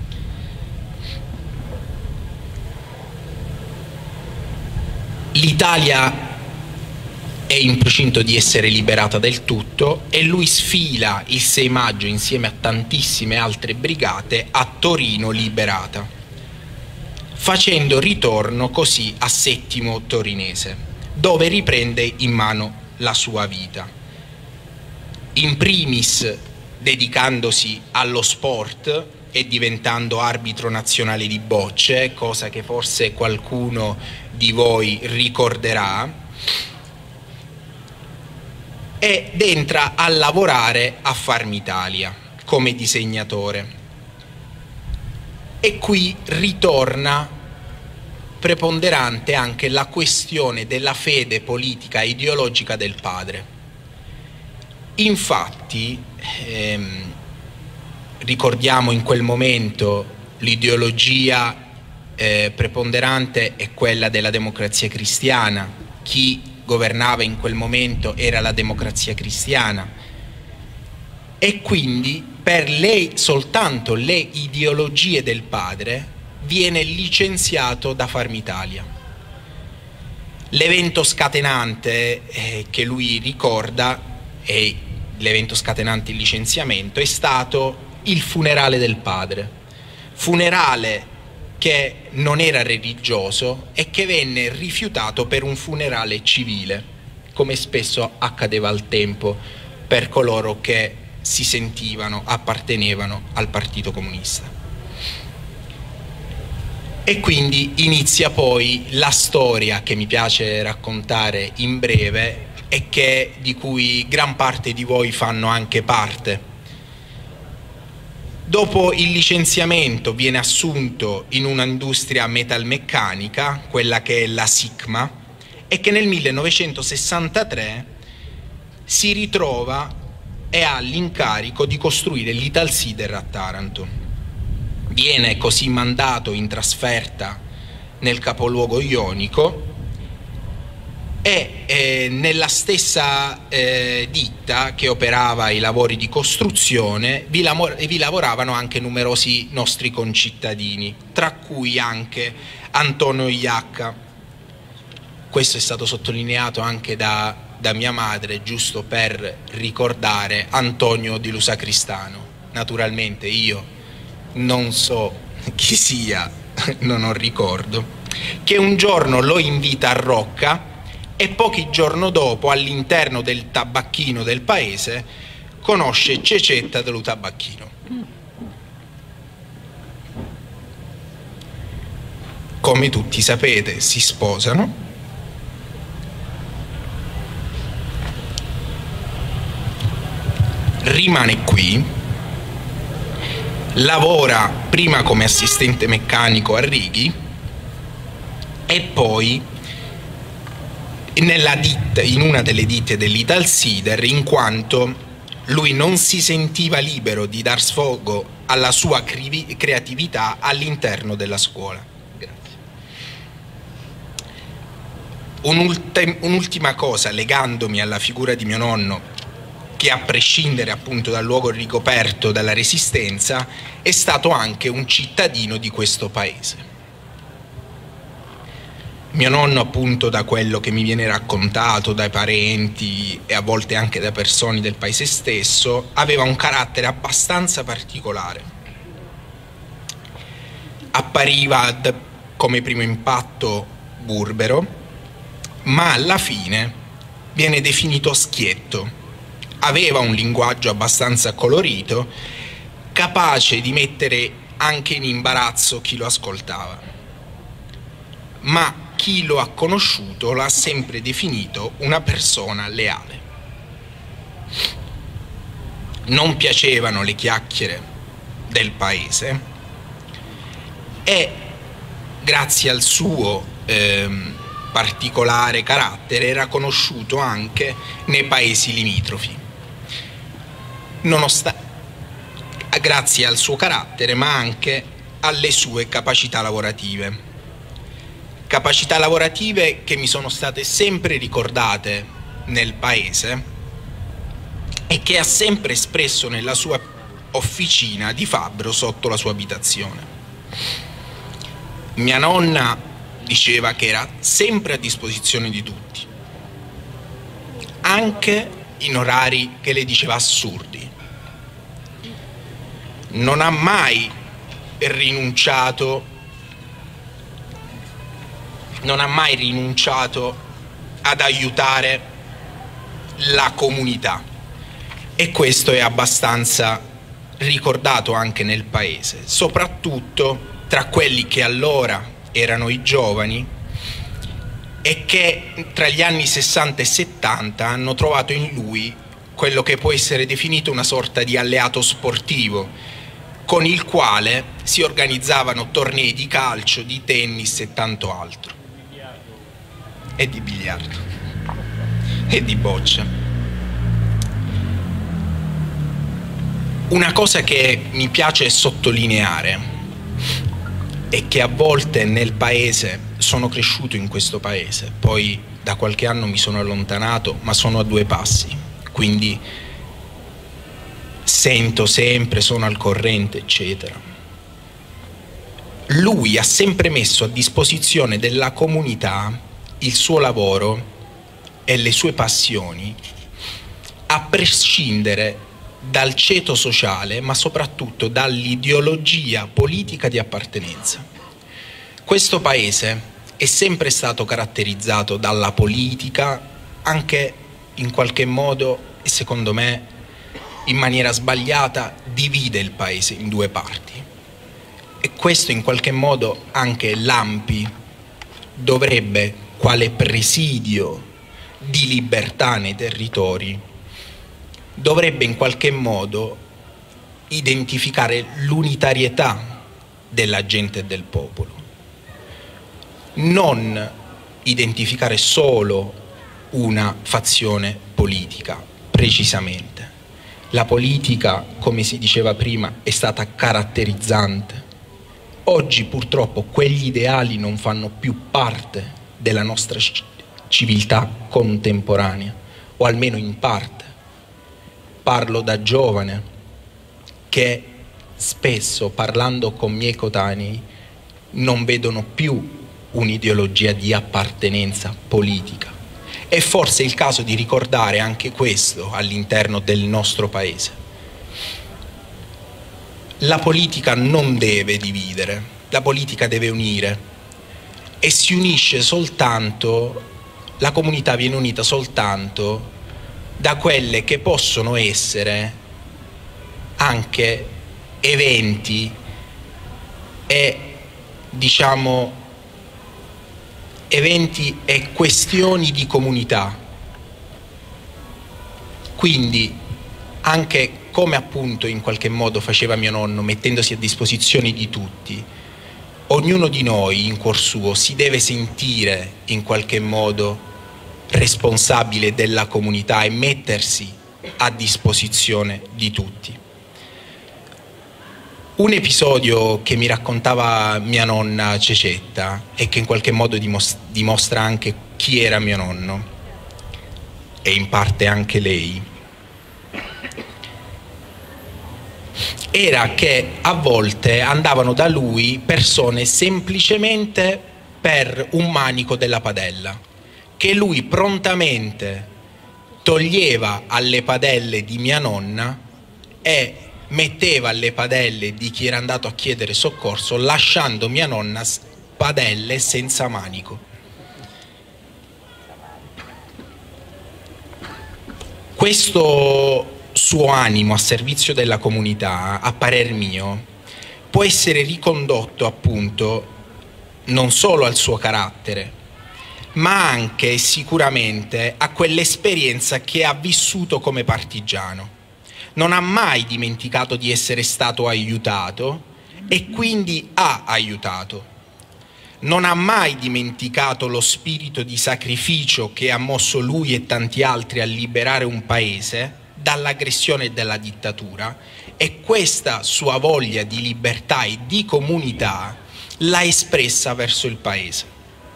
L'Italia è in procinto di essere liberata del tutto e lui sfila il 6 maggio insieme a tantissime altre brigate a Torino liberata, facendo ritorno così a Settimo Torinese, dove riprende in mano la sua vita. In primis dedicandosi allo sport e diventando arbitro nazionale di bocce, cosa che forse qualcuno di voi ricorderà, ed entra a lavorare a Farmitalia come disegnatore. E qui ritorna preponderante anche la questione della fede politica e ideologica del padre. Infatti, ricordiamo in quel momento l'ideologia preponderante è quella della democrazia cristiana. Chi governava in quel momento era la democrazia cristiana e quindi per lei soltanto le ideologie del padre viene licenziato da Farmitalia. L'evento scatenante che lui ricorda, e l'evento scatenante il licenziamento, è stato il funerale del padre, funerale che non era religioso e che venne rifiutato per un funerale civile, come spesso accadeva al tempo per coloro che appartenevano al Partito Comunista. E quindi inizia poi la storia che mi piace raccontare in breve e di cui gran parte di voi fanno anche parte. Dopo il licenziamento viene assunto in un'industria metalmeccanica, quella che è la Sicma, e che nel 1963 si ritrova e ha l'incarico di costruire l'Italsider a Taranto. Viene così mandato in trasferta nel capoluogo ionico e nella stessa ditta che operava i lavori di costruzione vi lavoravano anche numerosi nostri concittadini, tra cui anche Antonio Iacca. Questo è stato sottolineato anche da mia madre, giusto per ricordare Antonio di Lusacristano. Naturalmente io non so chi sia, non ho ricordo, che un giorno lo invita a Rocca e pochi giorni dopo, all'interno del tabacchino del paese, conosce Cecetta dello tabacchino. Come tutti sapete, si sposano. Rimane qui. Lavora prima come assistente meccanico a Righi e poi in una delle ditte dell'Italsider, in quanto lui non si sentiva libero di dar sfogo alla sua creatività all'interno della scuola. Grazie. Un'ultima cosa, legandomi alla figura di mio nonno, che a prescindere appunto dal luogo ricoperto dalla Resistenza è stato anche un cittadino di questo paese. Mio nonno, appunto, da quello che mi viene raccontato dai parenti e a volte anche da persone del paese stesso, aveva un carattere abbastanza particolare. Appariva come primo impatto burbero, ma alla fine viene definito schietto. Aveva un linguaggio abbastanza colorito, capace di mettere anche in imbarazzo chi lo ascoltava. Ma chi lo ha conosciuto lo ha sempre definito una persona leale. Non piacevano le chiacchiere del paese e grazie al suo particolare carattere era conosciuto anche nei paesi limitrofi. Grazie al suo carattere, ma anche alle sue capacità lavorative. Capacità lavorative che mi sono state sempre ricordate nel paese e che ha sempre espresso nella sua officina di fabbro sotto la sua abitazione. Mia nonna diceva che era sempre a disposizione di tutti, anche in orari che le diceva assurdi. Non ha mai rinunciato ad aiutare la comunità e questo è abbastanza ricordato anche nel paese, soprattutto tra quelli che allora erano i giovani e che tra gli anni 60 e 70 hanno trovato in lui quello che può essere definito una sorta di alleato sportivo, con il quale si organizzavano tornei di calcio, di tennis e tanto altro. E di biliardo. E di boccia. Una cosa che mi piace sottolineare è che a volte nel paese, sono cresciuto in questo paese, poi da qualche anno mi sono allontanato, ma sono a 2 passi, quindi sento sempre, sono al corrente, eccetera. Lui ha sempre messo a disposizione della comunità il suo lavoro e le sue passioni, a prescindere dal ceto sociale, ma soprattutto dall'ideologia politica di appartenenza. questo paese è sempre stato caratterizzato dalla politica, anche in qualche modo, e secondo me in maniera sbagliata, divide il paese in due parti. E questo in qualche modo anche l'ANPI dovrebbe, quale presidio di libertà nei territori, dovrebbe in qualche modo identificare l'unitarietà della gente e del popolo, non identificare solo una fazione politica, precisamente. La politica, come si diceva prima, è stata caratterizzante. Oggi purtroppo quegli ideali non fanno più parte della nostra civiltà contemporanea, o almeno in parte. Parlo da giovane che spesso, parlando con miei coetanei, non vedono più un'ideologia di appartenenza politica. È forse il caso di ricordare anche questo all'interno del nostro paese. La politica non deve dividere, la politica deve unire, e si unisce soltanto, la comunità viene unita soltanto da quelle che possono essere anche eventi e, diciamo, eventi e questioni di comunità. Quindi anche come appunto in qualche modo faceva mio nonno, mettendosi a disposizione di tutti, ognuno di noi in cuor suo si deve sentire in qualche modo responsabile della comunità e mettersi a disposizione di tutti. Un episodio che mi raccontava mia nonna Cecetta e che in qualche modo dimostra anche chi era mio nonno, e in parte anche lei, era che a volte andavano da lui persone semplicemente per un manico della padella, che lui prontamente toglieva alle padelle di mia nonna e metteva alle padelle di chi era andato a chiedere soccorso, lasciando mia nonna padelle senza manico. Questo suo animo a servizio della comunità, a parer mio, può essere ricondotto appunto non solo al suo carattere, ma anche sicuramente a quell'esperienza che ha vissuto come partigiano. Non ha mai dimenticato di essere stato aiutato e quindi ha aiutato. Non ha mai dimenticato lo spirito di sacrificio che ha mosso lui e tanti altri a liberare un paese dall'aggressione e dalla dittatura, e questa sua voglia di libertà e di comunità l'ha espressa verso il paese.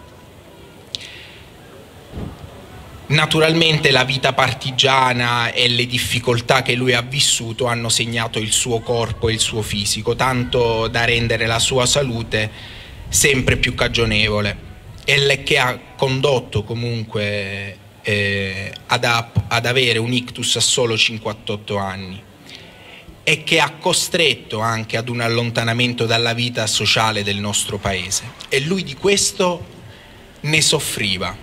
Naturalmente la vita partigiana e le difficoltà che lui ha vissuto hanno segnato il suo corpo e il suo fisico, tanto da rendere la sua salute sempre più cagionevole, e che ha condotto comunque ad avere un ictus a solo 58 anni, e che ha costretto anche ad un allontanamento dalla vita sociale del nostro paese, e lui di questo ne soffriva.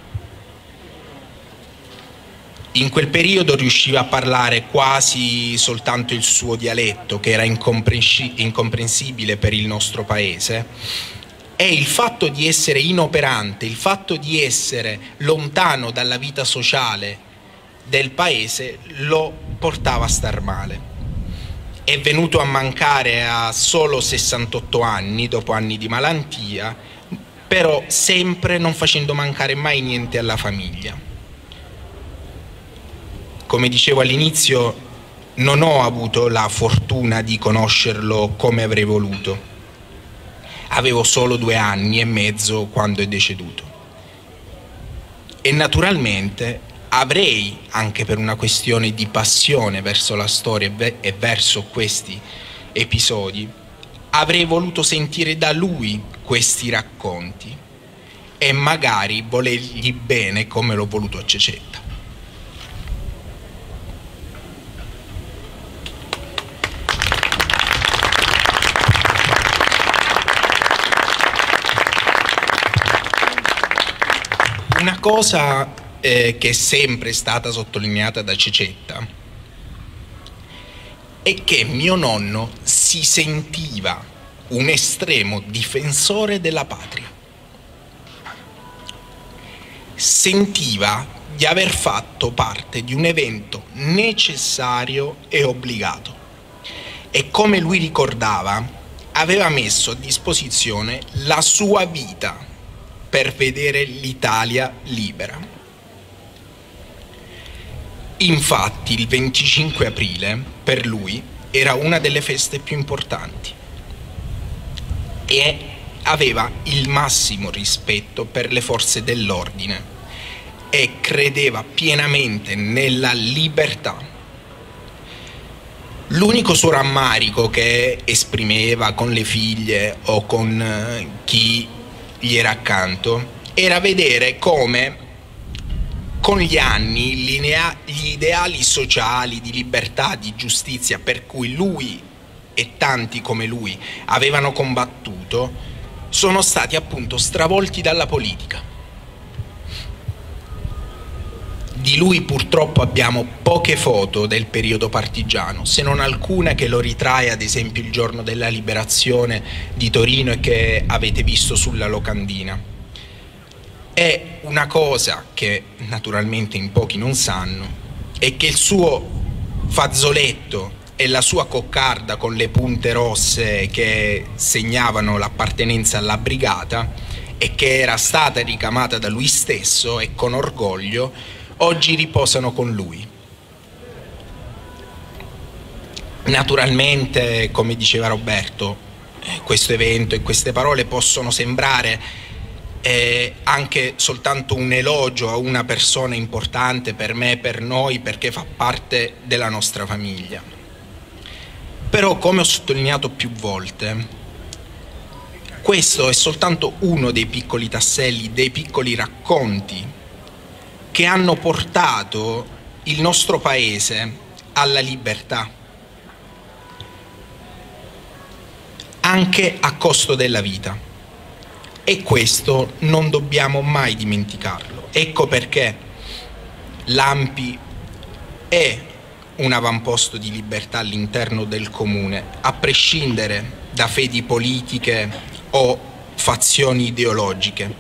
In quel periodo riusciva a parlare quasi soltanto il suo dialetto, che era incomprensibile per il nostro paese, e il fatto di essere inoperante, il fatto di essere lontano dalla vita sociale del paese lo portava a star male. È venuto a mancare a solo 68 anni, dopo anni di malattia, però sempre non facendo mancare mai niente alla famiglia. Come dicevo all'inizio, non ho avuto la fortuna di conoscerlo come avrei voluto. Avevo solo 2 anni e mezzo quando è deceduto. E naturalmente avrei, anche per una questione di passione verso la storia e verso questi episodi, avrei voluto sentire da lui questi racconti e magari volergli bene come l'ho voluto a Cecetta. Una cosa che è sempre stata sottolineata da Cecetta è che mio nonno si sentiva un estremo difensore della patria. Sentiva di aver fatto parte di un evento necessario e obbligato e, come lui ricordava, aveva messo a disposizione la sua vita per vedere l'Italia libera. Infatti il 25 aprile per lui era una delle feste più importanti e aveva il massimo rispetto per le forze dell'ordine e credeva pienamente nella libertà. L'unico suo rammarico che esprimeva con le figlie o con chi gli era accanto era vedere come con gli anni gli ideali sociali di libertà, di giustizia per cui lui e tanti come lui avevano combattuto sono stati appunto stravolti dalla politica. Di lui purtroppo abbiamo poche foto del periodo partigiano, se non alcuna che lo ritrae, ad esempio il giorno della liberazione di Torino e che avete visto sulla locandina. È una cosa che naturalmente in pochi non sanno, è che il suo fazzoletto e la sua coccarda con le punte rosse che segnavano l'appartenenza alla brigata e che era stata ricamata da lui stesso e con orgoglio, oggi riposano con lui. Naturalmente, come diceva Roberto, questo evento e queste parole possono sembrare anche soltanto un elogio a una persona importante per me, per noi, perché fa parte della nostra famiglia. Però, come ho sottolineato più volte, questo è soltanto uno dei piccoli tasselli, dei piccoli racconti che hanno portato il nostro paese alla libertà, anche a costo della vita. E questo non dobbiamo mai dimenticarlo. Ecco perché l'ANPI è un avamposto di libertà all'interno del comune, a prescindere da fedi politiche o fazioni ideologiche.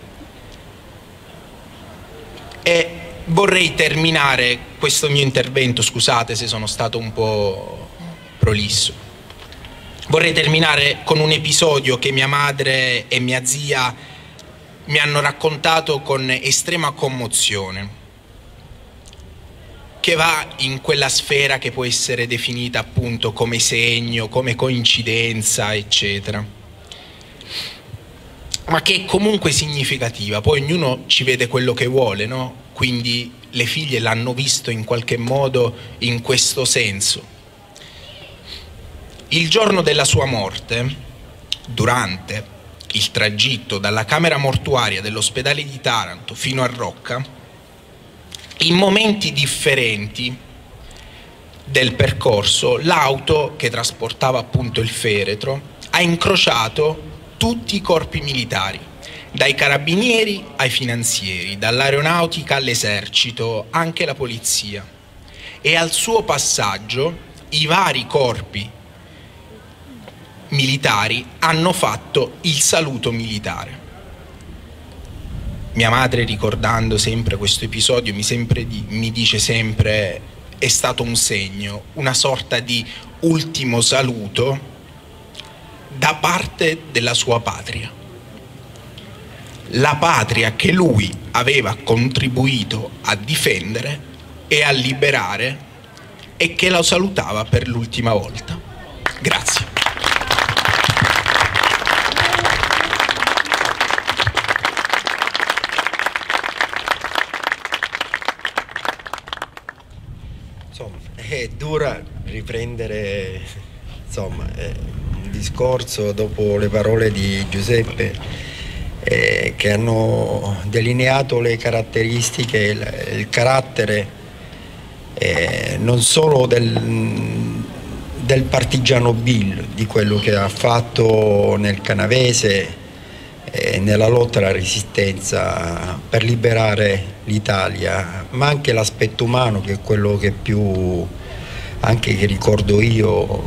E vorrei terminare questo mio intervento, scusate se sono stato un po' prolisso, vorrei terminare con un episodio che mia madre e mia zia mi hanno raccontato con estrema commozione, che va in quella sfera che può essere definita appunto come segno, come coincidenza, eccetera, ma che è comunque significativa. Poi ognuno ci vede quello che vuole, no? Quindi le figlie l'hanno visto in qualche modo in questo senso. Il giorno della sua morte, durante il tragitto dalla camera mortuaria dell'ospedale di Taranto fino a Rocca, in momenti differenti del percorso, l'auto che trasportava appunto il feretro ha incrociato tutti i corpi militari, dai carabinieri ai finanzieri, dall'aeronautica all'esercito, anche la polizia. E al suo passaggio i vari corpi militari hanno fatto il saluto militare. Mia madre, ricordando sempre questo episodio, mi dice sempre: è stato un segno, una sorta di ultimo saluto da parte della sua patria. La patria che lui aveva contribuito a difendere e a liberare e che la salutava per l'ultima volta. Grazie. È dura riprendere un discorso dopo le parole di Giuseppe che hanno delineato le caratteristiche, il carattere non solo del partigiano Bill, di quello che ha fatto nel Canavese, nella lotta alla resistenza per liberare l'Italia, ma anche l'aspetto umano, che è quello che più anche che ricordo io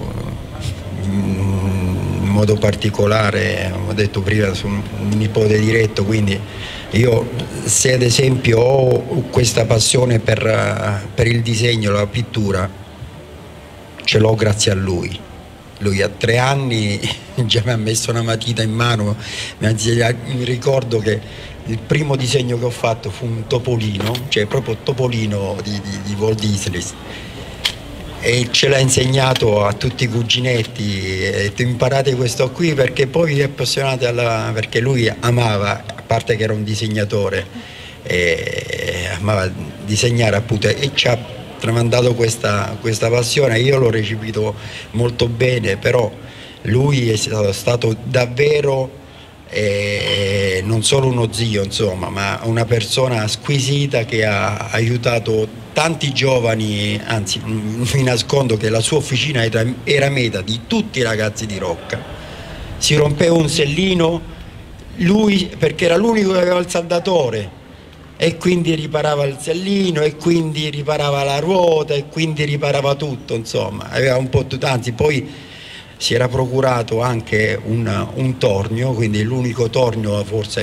in modo particolare. Ho detto prima, sono un nipote diretto, quindi io, se ad esempio ho questa passione per il disegno, la pittura, ce l'ho grazie a lui. Lui a 3 anni già mi ha messo una matita in mano. Mi ricordo che il primo disegno che ho fatto fu un topolino, cioè proprio topolino di Walt Disney, e ce l'ha insegnato a tutti i cuginetti. E imparate questo qui, perché poi vi appassionate perché lui amava, a parte che era un disegnatore, amava disegnare appunto, e ci ha tramandato questa passione. Io l'ho recepito molto bene, però lui è stato davvero non solo uno zio, insomma, ma una persona squisita che ha aiutato tanti giovani. Anzi, mi nascondo che la sua officina era meta di tutti i ragazzi di Rocca. Si rompeva un sellino, lui, perché era l'unico che aveva il saldatore, e quindi riparava il sellino, e quindi riparava la ruota, e quindi riparava tutto, insomma, aveva un po' tutto. Anzi, poi si era procurato anche un tornio, quindi l'unico tornio forse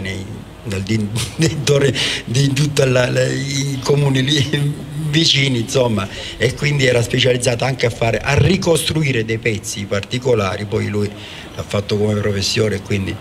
di tutti i comuni lì vicini, insomma, e quindi era specializzato anche a ricostruire dei pezzi particolari. Poi lui l'ha fatto come professione, quindi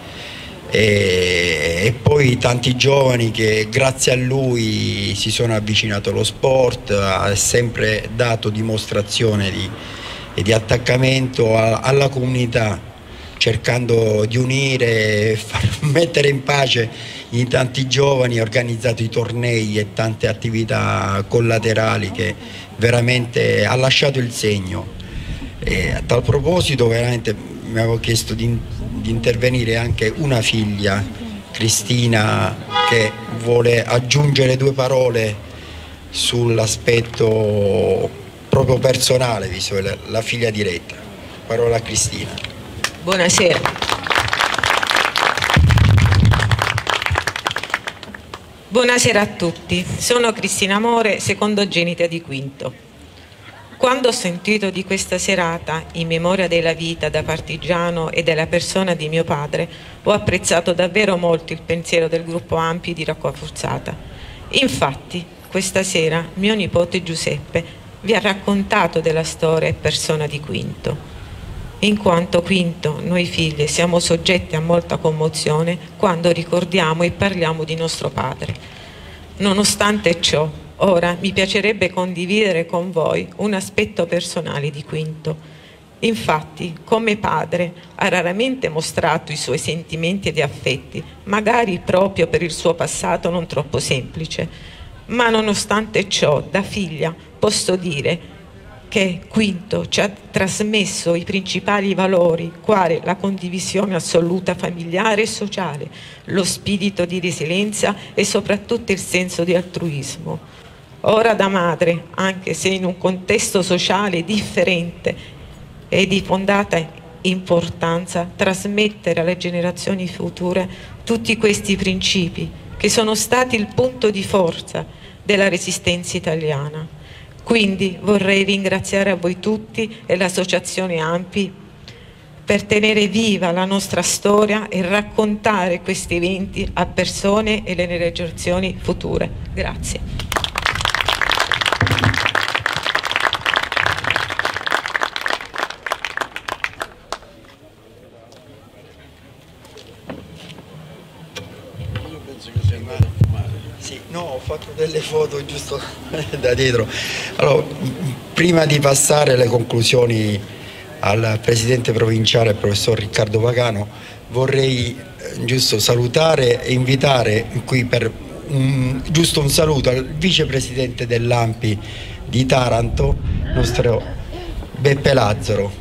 e poi tanti giovani che grazie a lui si sono avvicinati allo sport, ha sempre dato dimostrazione di attaccamento alla comunità, cercando di unire, mettere in pace in tanti giovani, ha organizzato i tornei e tante attività collaterali che veramente ha lasciato il segno. E a tal proposito veramente mi avevo chiesto di intervenire anche una figlia, Cristina, che vuole aggiungere 2 parole sull'aspetto proprio personale, visto che la figlia diretta. Parola a Cristina. Buonasera. Buonasera a tutti. Sono Cristina More, secondogenita di Quinto. Quando ho sentito di questa serata in memoria della vita da partigiano e della persona di mio padre, ho apprezzato davvero molto il pensiero del gruppo Ampi di Roccaforzata. Infatti, questa sera mio nipote Giuseppe vi ha raccontato della storia e persona di Quinto. In quanto Quinto, noi figlie, siamo soggetti a molta commozione quando ricordiamo e parliamo di nostro padre. Nonostante ciò, ora mi piacerebbe condividere con voi un aspetto personale di Quinto. Infatti, come padre, ha raramente mostrato i suoi sentimenti ed affetti, magari proprio per il suo passato non troppo semplice. Ma nonostante ciò, da figlia, posso dire che Quinto ci ha trasmesso i principali valori, quali la condivisione assoluta familiare e sociale, lo spirito di resilienza e soprattutto il senso di altruismo. Ora da madre, anche se in un contesto sociale differente e di fondata importanza, trasmettere alle generazioni future tutti questi principi che sono stati il punto di forza della resistenza italiana. Quindi vorrei ringraziare a voi tutti e l'associazione Ampi per tenere viva la nostra storia e raccontare questi eventi a persone e le generazioni future. Grazie. Sì, no, ho fatto delle foto giusto da dietro. Allora, prima di passare alle conclusioni al presidente provinciale, il professor Riccardo Pagano, vorrei giusto salutare e invitare qui per giusto un saluto al vicepresidente dell'Ampi di Taranto, nostro Beppe Lazzaro.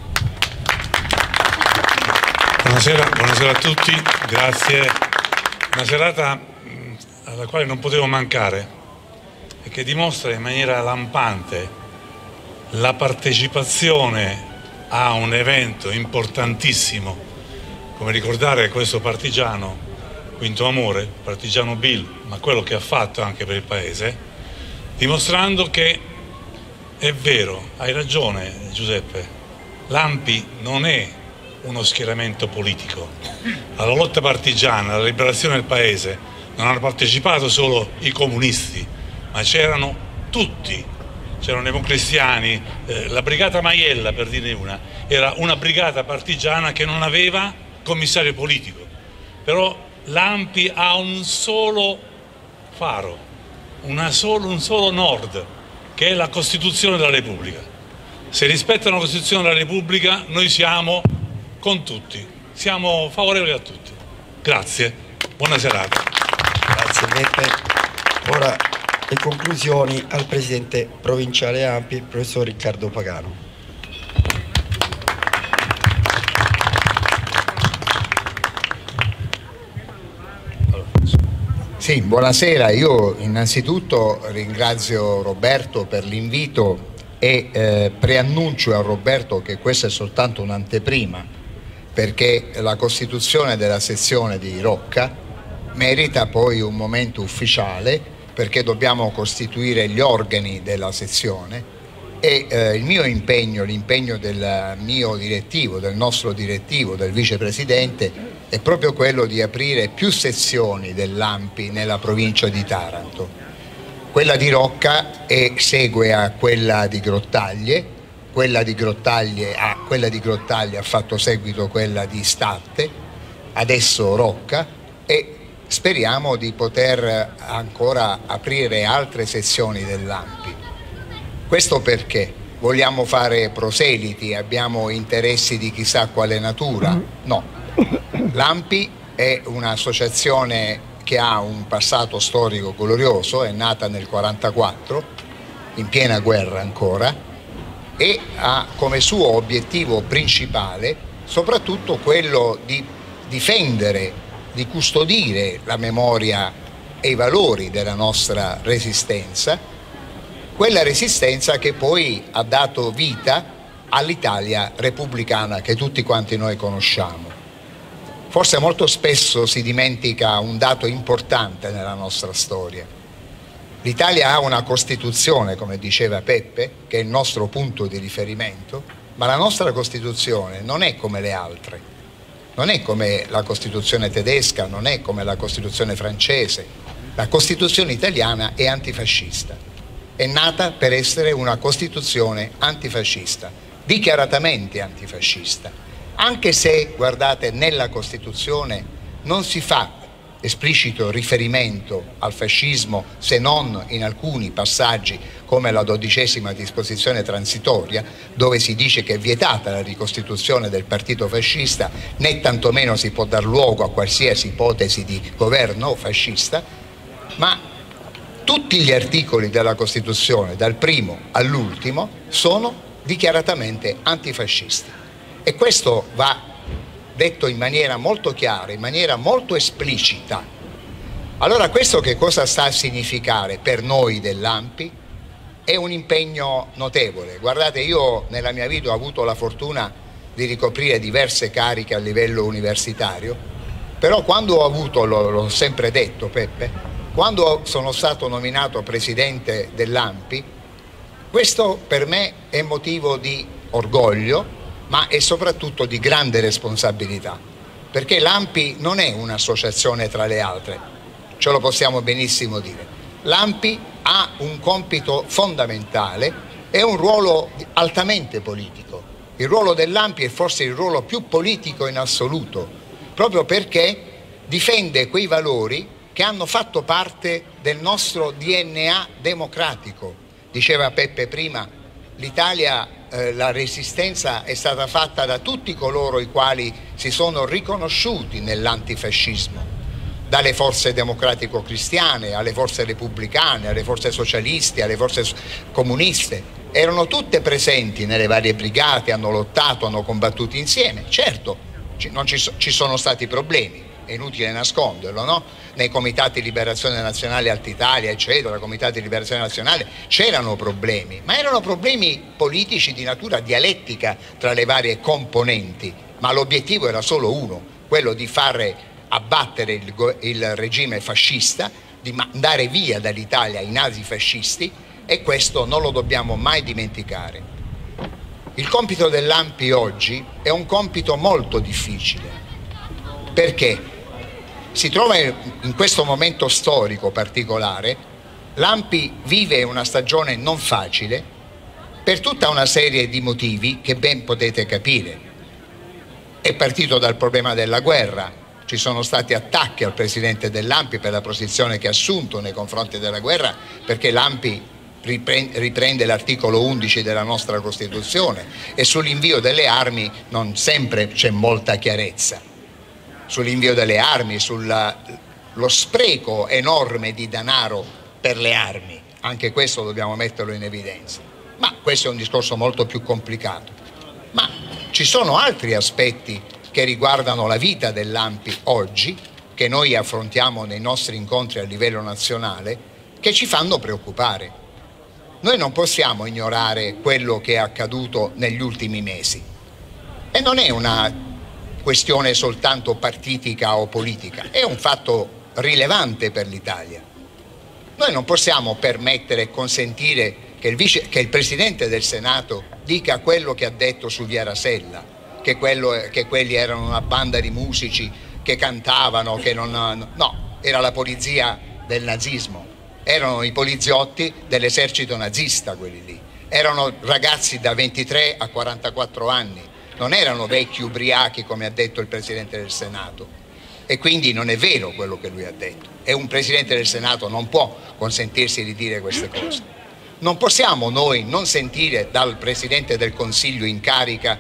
Buonasera a tutti, grazie. Una serata alla quale non potevo mancare e che dimostra in maniera lampante la partecipazione a un evento importantissimo come ricordare questo partigiano Quinto Amore, partigiano Bill, ma quello che ha fatto anche per il paese, dimostrando che è vero, hai ragione Giuseppe, l'ANPI non è uno schieramento politico. Alla lotta partigiana, alla liberazione del paese, non hanno partecipato solo i comunisti, ma c'erano tutti, c'erano i democristiani, la brigata Maiella, per dirne una, era una brigata partigiana che non aveva commissario politico, però l'ANPI ha un solo faro, un solo nord, che è la Costituzione della Repubblica. Se rispettano la Costituzione della Repubblica noi siamo con tutti, siamo favorevoli a tutti. Grazie, buona serata. Grazie Beppe. Ora le conclusioni al Presidente Provinciale ANPI, il Professor Riccardo Pagano. Sì, buonasera. Io innanzitutto ringrazio Roberto per l'invito e preannuncio a Roberto che questa è soltanto un'anteprima, perché la costituzione della sezione di Rocca merita poi un momento ufficiale, perché dobbiamo costituire gli organi della sezione e il mio impegno, l'impegno del mio direttivo, del nostro direttivo, del vicepresidente, è proprio quello di aprire più sezioni dell'ANPI nella provincia di Taranto. Quella di Rocca segue a quella di Grottaglie, quella di Grottaglie ha fatto seguito quella di Statte, adesso Rocca, e speriamo di poter ancora aprire altre sezioni dell'ANPI. Questo perché? Vogliamo fare proseliti? Abbiamo interessi di chissà quale natura? No. L'ANPI è un'associazione che ha un passato storico glorioso, è nata nel 1944, in piena guerra ancora, e ha come suo obiettivo principale soprattutto quello di difendere, di custodire la memoria e i valori della nostra resistenza, quella resistenza che poi ha dato vita all'Italia repubblicana che tutti quanti noi conosciamo. Forse molto spesso si dimentica un dato importante nella nostra storia. L'Italia ha una Costituzione, come diceva Peppe, che è il nostro punto di riferimento, ma la nostra Costituzione non è come le altre. Non è come la Costituzione tedesca, non è come la Costituzione francese. La Costituzione italiana è antifascista. È nata per essere una Costituzione antifascista, dichiaratamente antifascista. Anche se, guardate, nella Costituzione non si fa esplicito riferimento al fascismo, se non in alcuni passaggi come la 12ª disposizione transitoria, dove si dice che è vietata la ricostituzione del partito fascista, né tantomeno si può dar luogo a qualsiasi ipotesi di governo fascista, ma tutti gli articoli della Costituzione, dal primo all'ultimo, sono dichiaratamente antifascisti. E questo va detto in maniera molto chiara, in maniera molto esplicita. Allora questo che cosa sta a significare per noi dell'ANPI? È un impegno notevole. Guardate, io nella mia vita ho avuto la fortuna di ricoprire diverse cariche a livello universitario, però quando ho avuto, l'ho sempre detto Peppe, quando sono stato nominato presidente dell'ANPI, questo per me è motivo di orgoglio, ma è soprattutto di grande responsabilità, perché l'ANPI non è un'associazione tra le altre, ce lo possiamo benissimo dire. L'ANPI ha un compito fondamentale e un ruolo altamente politico. Il ruolo dell'ANPI è forse il ruolo più politico in assoluto, proprio perché difende quei valori che hanno fatto parte del nostro DNA democratico. Diceva Peppe prima, l'Italia, la resistenza è stata fatta da tutti coloro i quali si sono riconosciuti nell'antifascismo, dalle forze democratico-cristiane alle forze repubblicane, alle forze socialiste, alle forze comuniste. Erano tutte presenti nelle varie brigate, hanno lottato, hanno combattuto insieme. Certo, ci sono stati problemi, è inutile nasconderlo, no? Nei comitati di liberazione nazionale Altitalia, eccetera, comitati di liberazione nazionale, c'erano problemi, ma erano problemi politici di natura dialettica tra le varie componenti, ma l'obiettivo era solo uno, quello di fare abbattere il regime fascista, di mandare via dall'Italia i nazifascisti, e questo non lo dobbiamo mai dimenticare. Il compito dell'ANPI oggi è un compito molto difficile, perché si trova in questo momento storico particolare. L'ANPI vive una stagione non facile per tutta una serie di motivi che ben potete capire. È partito dal problema della guerra, ci sono stati attacchi al presidente dell'ANPI per la posizione che ha assunto nei confronti della guerra, perché l'ANPI riprende l'articolo 11 della nostra Costituzione, e sull'invio delle armi non sempre c'è molta chiarezza. Sull'invio delle armi, sullo spreco enorme di denaro per le armi, anche questo dobbiamo metterlo in evidenza. Ma questo è un discorso molto più complicato. Ma ci sono altri aspetti che riguardano la vita dell'ANPI oggi, che noi affrontiamo nei nostri incontri a livello nazionale, che ci fanno preoccupare. Noi non possiamo ignorare quello che è accaduto negli ultimi mesi, e non è una questione soltanto partitica o politica, è un fatto rilevante per l'Italia. Noi non possiamo permettere e consentire che il Presidente del Senato dica quello che ha detto su Via Rasella, che quelli erano una banda di musici che cantavano, che no, era la polizia del nazismo, erano i poliziotti dell'esercito nazista quelli lì, erano ragazzi da 23 a 44 anni, non erano vecchi ubriachi come ha detto il Presidente del Senato, e quindi non è vero quello che lui ha detto, e un Presidente del Senato non può consentirsi di dire queste cose. Non possiamo noi non sentire dal Presidente del Consiglio in carica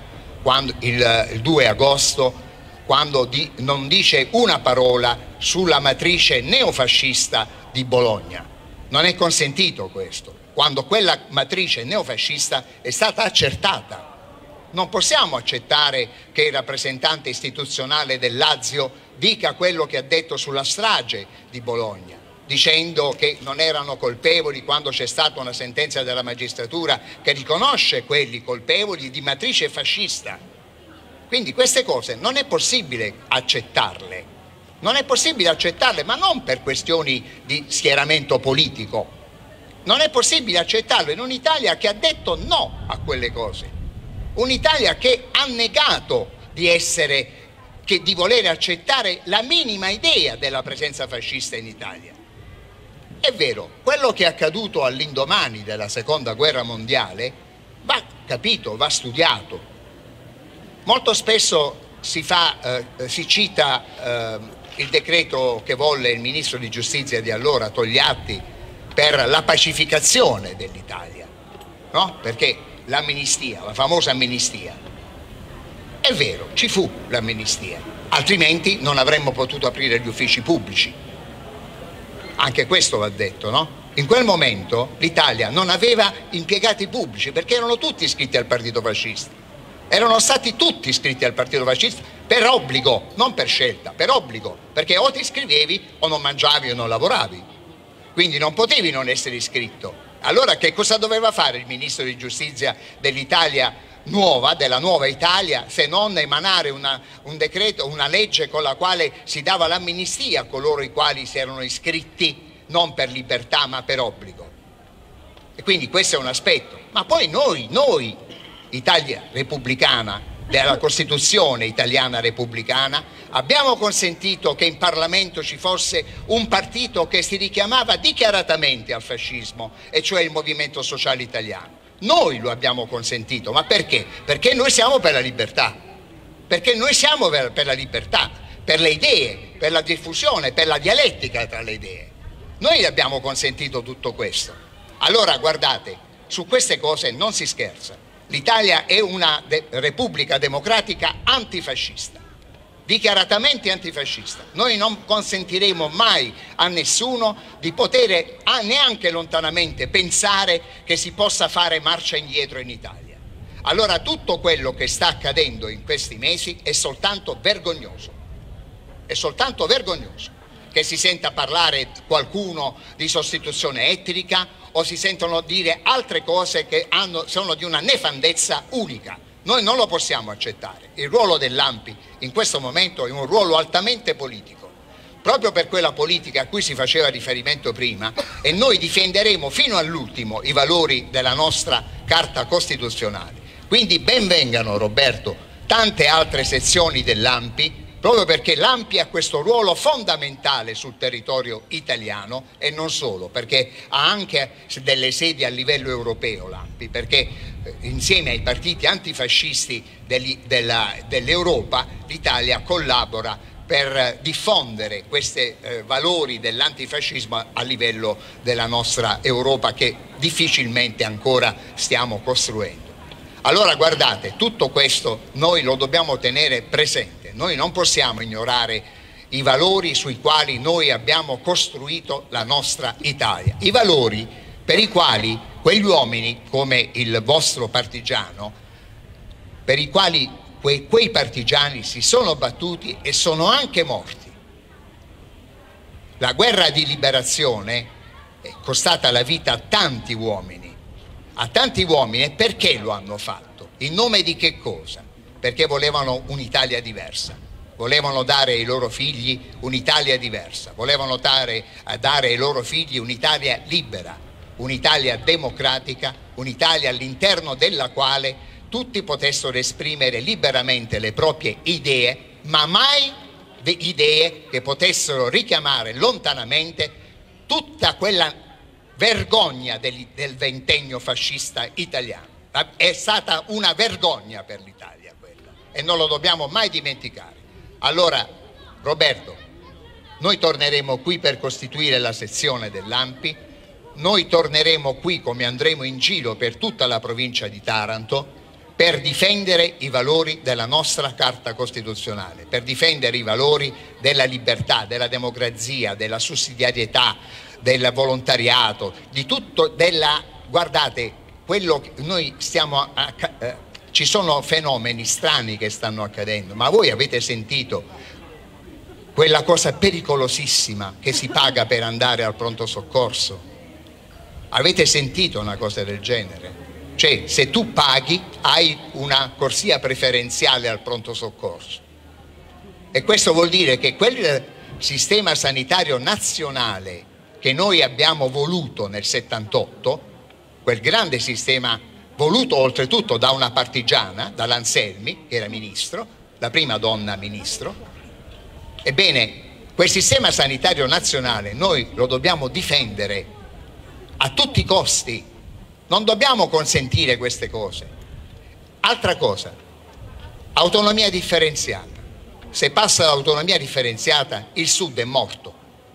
il 2 agosto, quando non dice una parola sulla matrice neofascista di Bologna. Non è consentito questo, quando quella matrice neofascista è stata accertata. Non possiamo accettare che il rappresentante istituzionale del Lazio dica quello che ha detto sulla strage di Bologna, dicendo che non erano colpevoli, quando c'è stata una sentenza della magistratura che riconosce quelli colpevoli di matrice fascista. Quindi queste cose non è possibile accettarle, non è possibile accettarle, ma non per questioni di schieramento politico. Non è possibile accettarlo in un'Italia che ha detto no a quelle cose. Un'Italia che ha negato di voler accettare la minima idea della presenza fascista in Italia. È vero, quello che è accaduto all'indomani della Seconda Guerra Mondiale va capito, va studiato. Molto spesso si cita il decreto che volle il ministro di giustizia di allora, Togliatti, per la pacificazione dell'Italia, no? Perché l'amnistia, la famosa amnistia, è vero, ci fu l'amnistia, altrimenti non avremmo potuto aprire gli uffici pubblici. Anche questo va detto, no? In quel momento l'Italia non aveva impiegati pubblici perché erano tutti iscritti al partito fascista. Erano stati tutti iscritti al partito fascista per obbligo, non per scelta, per obbligo, perché o ti iscrivevi o non mangiavi o non lavoravi. Quindi non potevi non essere iscritto. Allora che cosa doveva fare il ministro di giustizia dell'Italia nuova, della nuova Italia, se non emanare un decreto, una legge con la quale si dava l'amnistia a coloro i quali si erano iscritti non per libertà ma per obbligo? E quindi questo è un aspetto. Ma poi noi, Italia repubblicana, della Costituzione italiana repubblicana, abbiamo consentito che in Parlamento ci fosse un partito che si richiamava dichiaratamente al fascismo, e cioè il Movimento Sociale Italiano. Noi lo abbiamo consentito, ma perché? Perché noi siamo per la libertà, perché noi siamo per la libertà, per le idee, per la diffusione, per la dialettica tra le idee. Noi abbiamo consentito tutto questo. Allora guardate, su queste cose non si scherza. L'Italia è una repubblica democratica antifascista, dichiaratamente antifascista. Noi non consentiremo mai a nessuno di poter neanche lontanamente pensare che si possa fare marcia indietro in Italia. Allora tutto quello che sta accadendo in questi mesi è soltanto vergognoso. È soltanto vergognoso che si senta parlare qualcuno di sostituzione etnica o si sentono dire altre cose che sono di una nefandezza unica. Noi non lo possiamo accettare. Il ruolo dell'ANPI in questo momento è un ruolo altamente politico. proprio per quella politica a cui si faceva riferimento prima, e noi difenderemo fino all'ultimo i valori della nostra Carta Costituzionale. Quindi ben vengano, Roberto, tante altre sezioni dell'ANPI, proprio perché l'ANPI ha questo ruolo fondamentale sul territorio italiano, e non solo, perché ha anche delle sedi a livello europeo l'ANPI, perché insieme ai partiti antifascisti dell'Europa l'Italia collabora per diffondere questi valori dell'antifascismo a livello della nostra Europa, che difficilmente ancora stiamo costruendo. Allora guardate, tutto questo noi lo dobbiamo tenere presente, noi non possiamo ignorare i valori sui quali noi abbiamo costruito la nostra Italia, i valori per i quali quegli uomini come il vostro partigiano, per i quali quei partigiani si sono battuti e sono anche morti. La guerra di liberazione è costata la vita a tanti uomini, e perché lo hanno fatto? In nome di che cosa? Perché volevano un'Italia diversa, volevano dare ai loro figli un'Italia diversa, volevano dare ai loro figli un'Italia libera, un'Italia democratica, un'Italia all'interno della quale tutti potessero esprimere liberamente le proprie idee, ma mai idee che potessero richiamare lontanamente tutta quella vergogna del ventennio fascista italiano. È stata una vergogna per l'Italia quella, e non lo dobbiamo mai dimenticare. Allora, Roberto, noi torneremo qui per costituire la sezione dell'ANPI, noi torneremo qui come andremo in giro per tutta la provincia di Taranto, per difendere i valori della nostra Carta Costituzionale, per difendere i valori della libertà, della democrazia, della sussidiarietà, del volontariato, di tutto, guardate, quello che noi ci sono fenomeni strani che stanno accadendo, ma voi avete sentito quella cosa pericolosissima che si paga per andare al pronto soccorso? Avete sentito una cosa del genere? Cioè, se tu paghi hai una corsia preferenziale al pronto soccorso, e questo vuol dire che quel sistema sanitario nazionale che noi abbiamo voluto nel 78, quel grande sistema voluto oltretutto da una partigiana, da Lanselmi, che era ministro, la prima donna ministro, ebbene quel sistema sanitario nazionale noi lo dobbiamo difendere a tutti i costi. Non dobbiamo consentire queste cose. Altra cosa, autonomia differenziata. Se passa l'autonomia differenziata, il Sud è morto.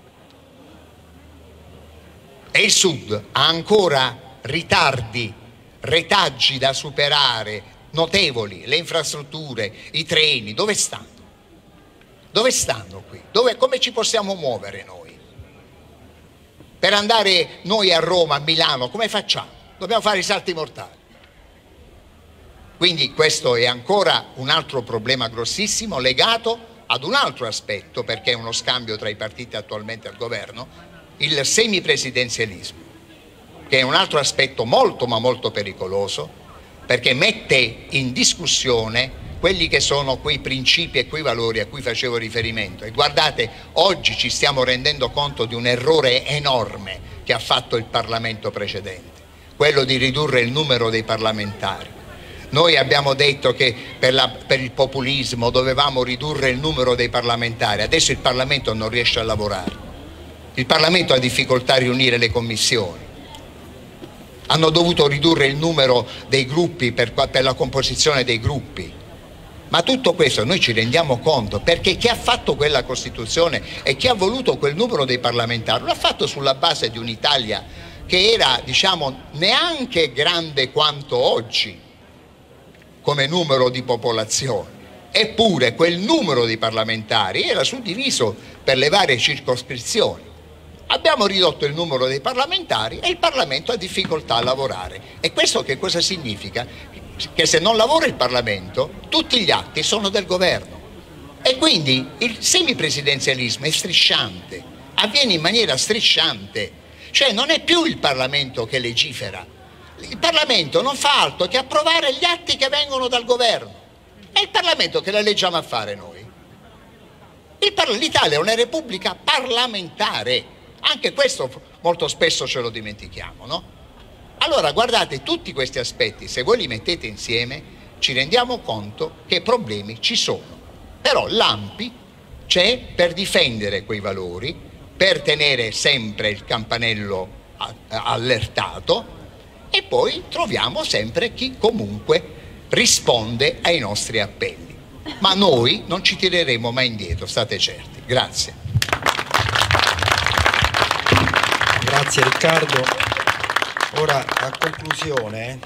E il Sud ha ancora ritardi, retaggi da superare, notevoli. Le infrastrutture, i treni, dove stanno? Dove stanno qui? Come ci possiamo muovere noi? Per andare noi a Roma, a Milano, come facciamo? Dobbiamo fare i salti mortali. Quindi questo è ancora un altro problema grossissimo legato ad un altro aspetto, perché è uno scambio tra i partiti attualmente al governo, il semipresidenzialismo, che è un altro aspetto molto ma molto pericoloso, perché mette in discussione quelli che sono quei principi e quei valori a cui facevo riferimento. E guardate, oggi ci stiamo rendendo conto di un errore enorme che ha fatto il Parlamento precedente, quello di ridurre il numero dei parlamentari. Noi abbiamo detto che per il populismo dovevamo ridurre il numero dei parlamentari, adesso il Parlamento non riesce a lavorare, il Parlamento ha difficoltà a riunire le commissioni, hanno dovuto ridurre il numero dei gruppi per la composizione dei gruppi. Ma tutto questo noi ci rendiamo conto perché chi ha fatto quella Costituzione e chi ha voluto quel numero dei parlamentari l'ha fatto sulla base di un'Italia che era, diciamo, neanche grande quanto oggi come numero di popolazione, eppure quel numero di parlamentari era suddiviso per le varie circoscrizioni. Abbiamo ridotto il numero dei parlamentari e il Parlamento ha difficoltà a lavorare. E questo che cosa significa? Che se non lavora il Parlamento tutti gli atti sono del governo, e quindi il semipresidenzialismo è strisciante, avviene in maniera strisciante. Cioè non è più il Parlamento che legifera, il Parlamento non fa altro che approvare gli atti che vengono dal governo. È il Parlamento che la leggiamo a fare noi. L'Italia è una repubblica parlamentare, anche questo molto spesso ce lo dimentichiamo, no? Allora guardate, tutti questi aspetti, se voi li mettete insieme, ci rendiamo conto che problemi ci sono. Però l'ANPI c'è per difendere quei valori, per tenere sempre il campanello allertato, e poi troviamo sempre chi comunque risponde ai nostri appelli. Ma noi non ci tireremo mai indietro, state certi. Grazie. Grazie Riccardo. Ora, a conclusione,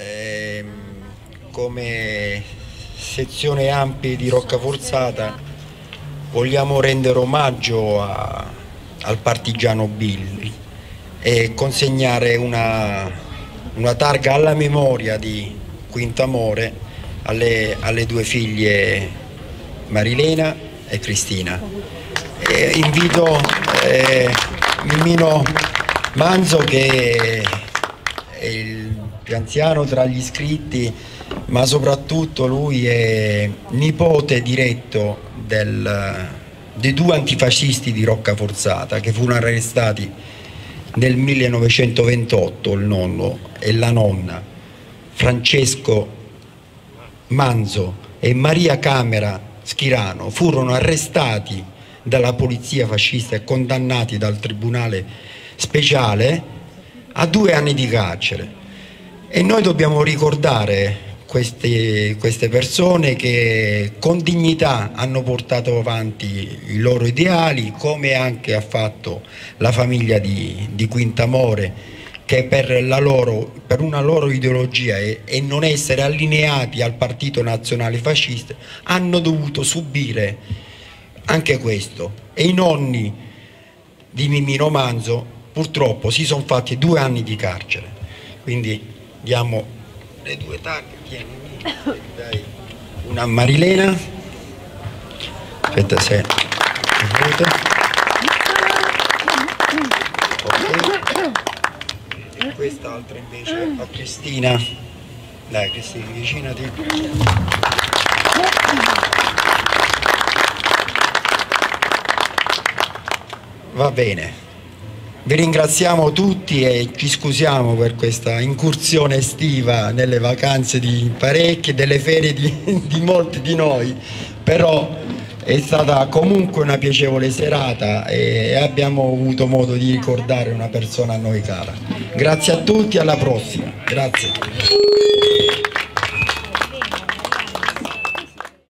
come sezione ANPI di Roccaforzata vogliamo rendere omaggio al partigiano Billy e consegnare una targa alla memoria di Quintamore alle due figlie Marilena e Cristina. Invito Mimino Manzo, che è il più anziano tra gli iscritti, ma soprattutto lui è nipote diretto dei due antifascisti di Roccaforzata che furono arrestati nel 1928, il nonno e la nonna, Francesco Manzo e Maria Camera Schirano, furono arrestati dalla polizia fascista e condannati dal tribunale speciale a 2 anni di carcere. E noi dobbiamo ricordare queste persone che con dignità hanno portato avanti i loro ideali, come anche ha fatto la famiglia di Quintamore, che per una loro ideologia e non essere allineati al partito nazionale fascista hanno dovuto subire anche questo. E i nonni di Mimino Manzo purtroppo si sono fatti 2 anni di carcere. Quindi diamo le 2 targhe. Tieni, dai una a Marilena. Aspetta se e quest'altra invece a Cristina. Dai Cristina, avvicinati. Va bene. Vi ringraziamo tutti e ci scusiamo per questa incursione estiva nelle vacanze di parecchi, delle ferie di molti di noi, però è stata comunque una piacevole serata e abbiamo avuto modo di ricordare una persona a noi cara. Grazie a tutti, alla prossima. Grazie.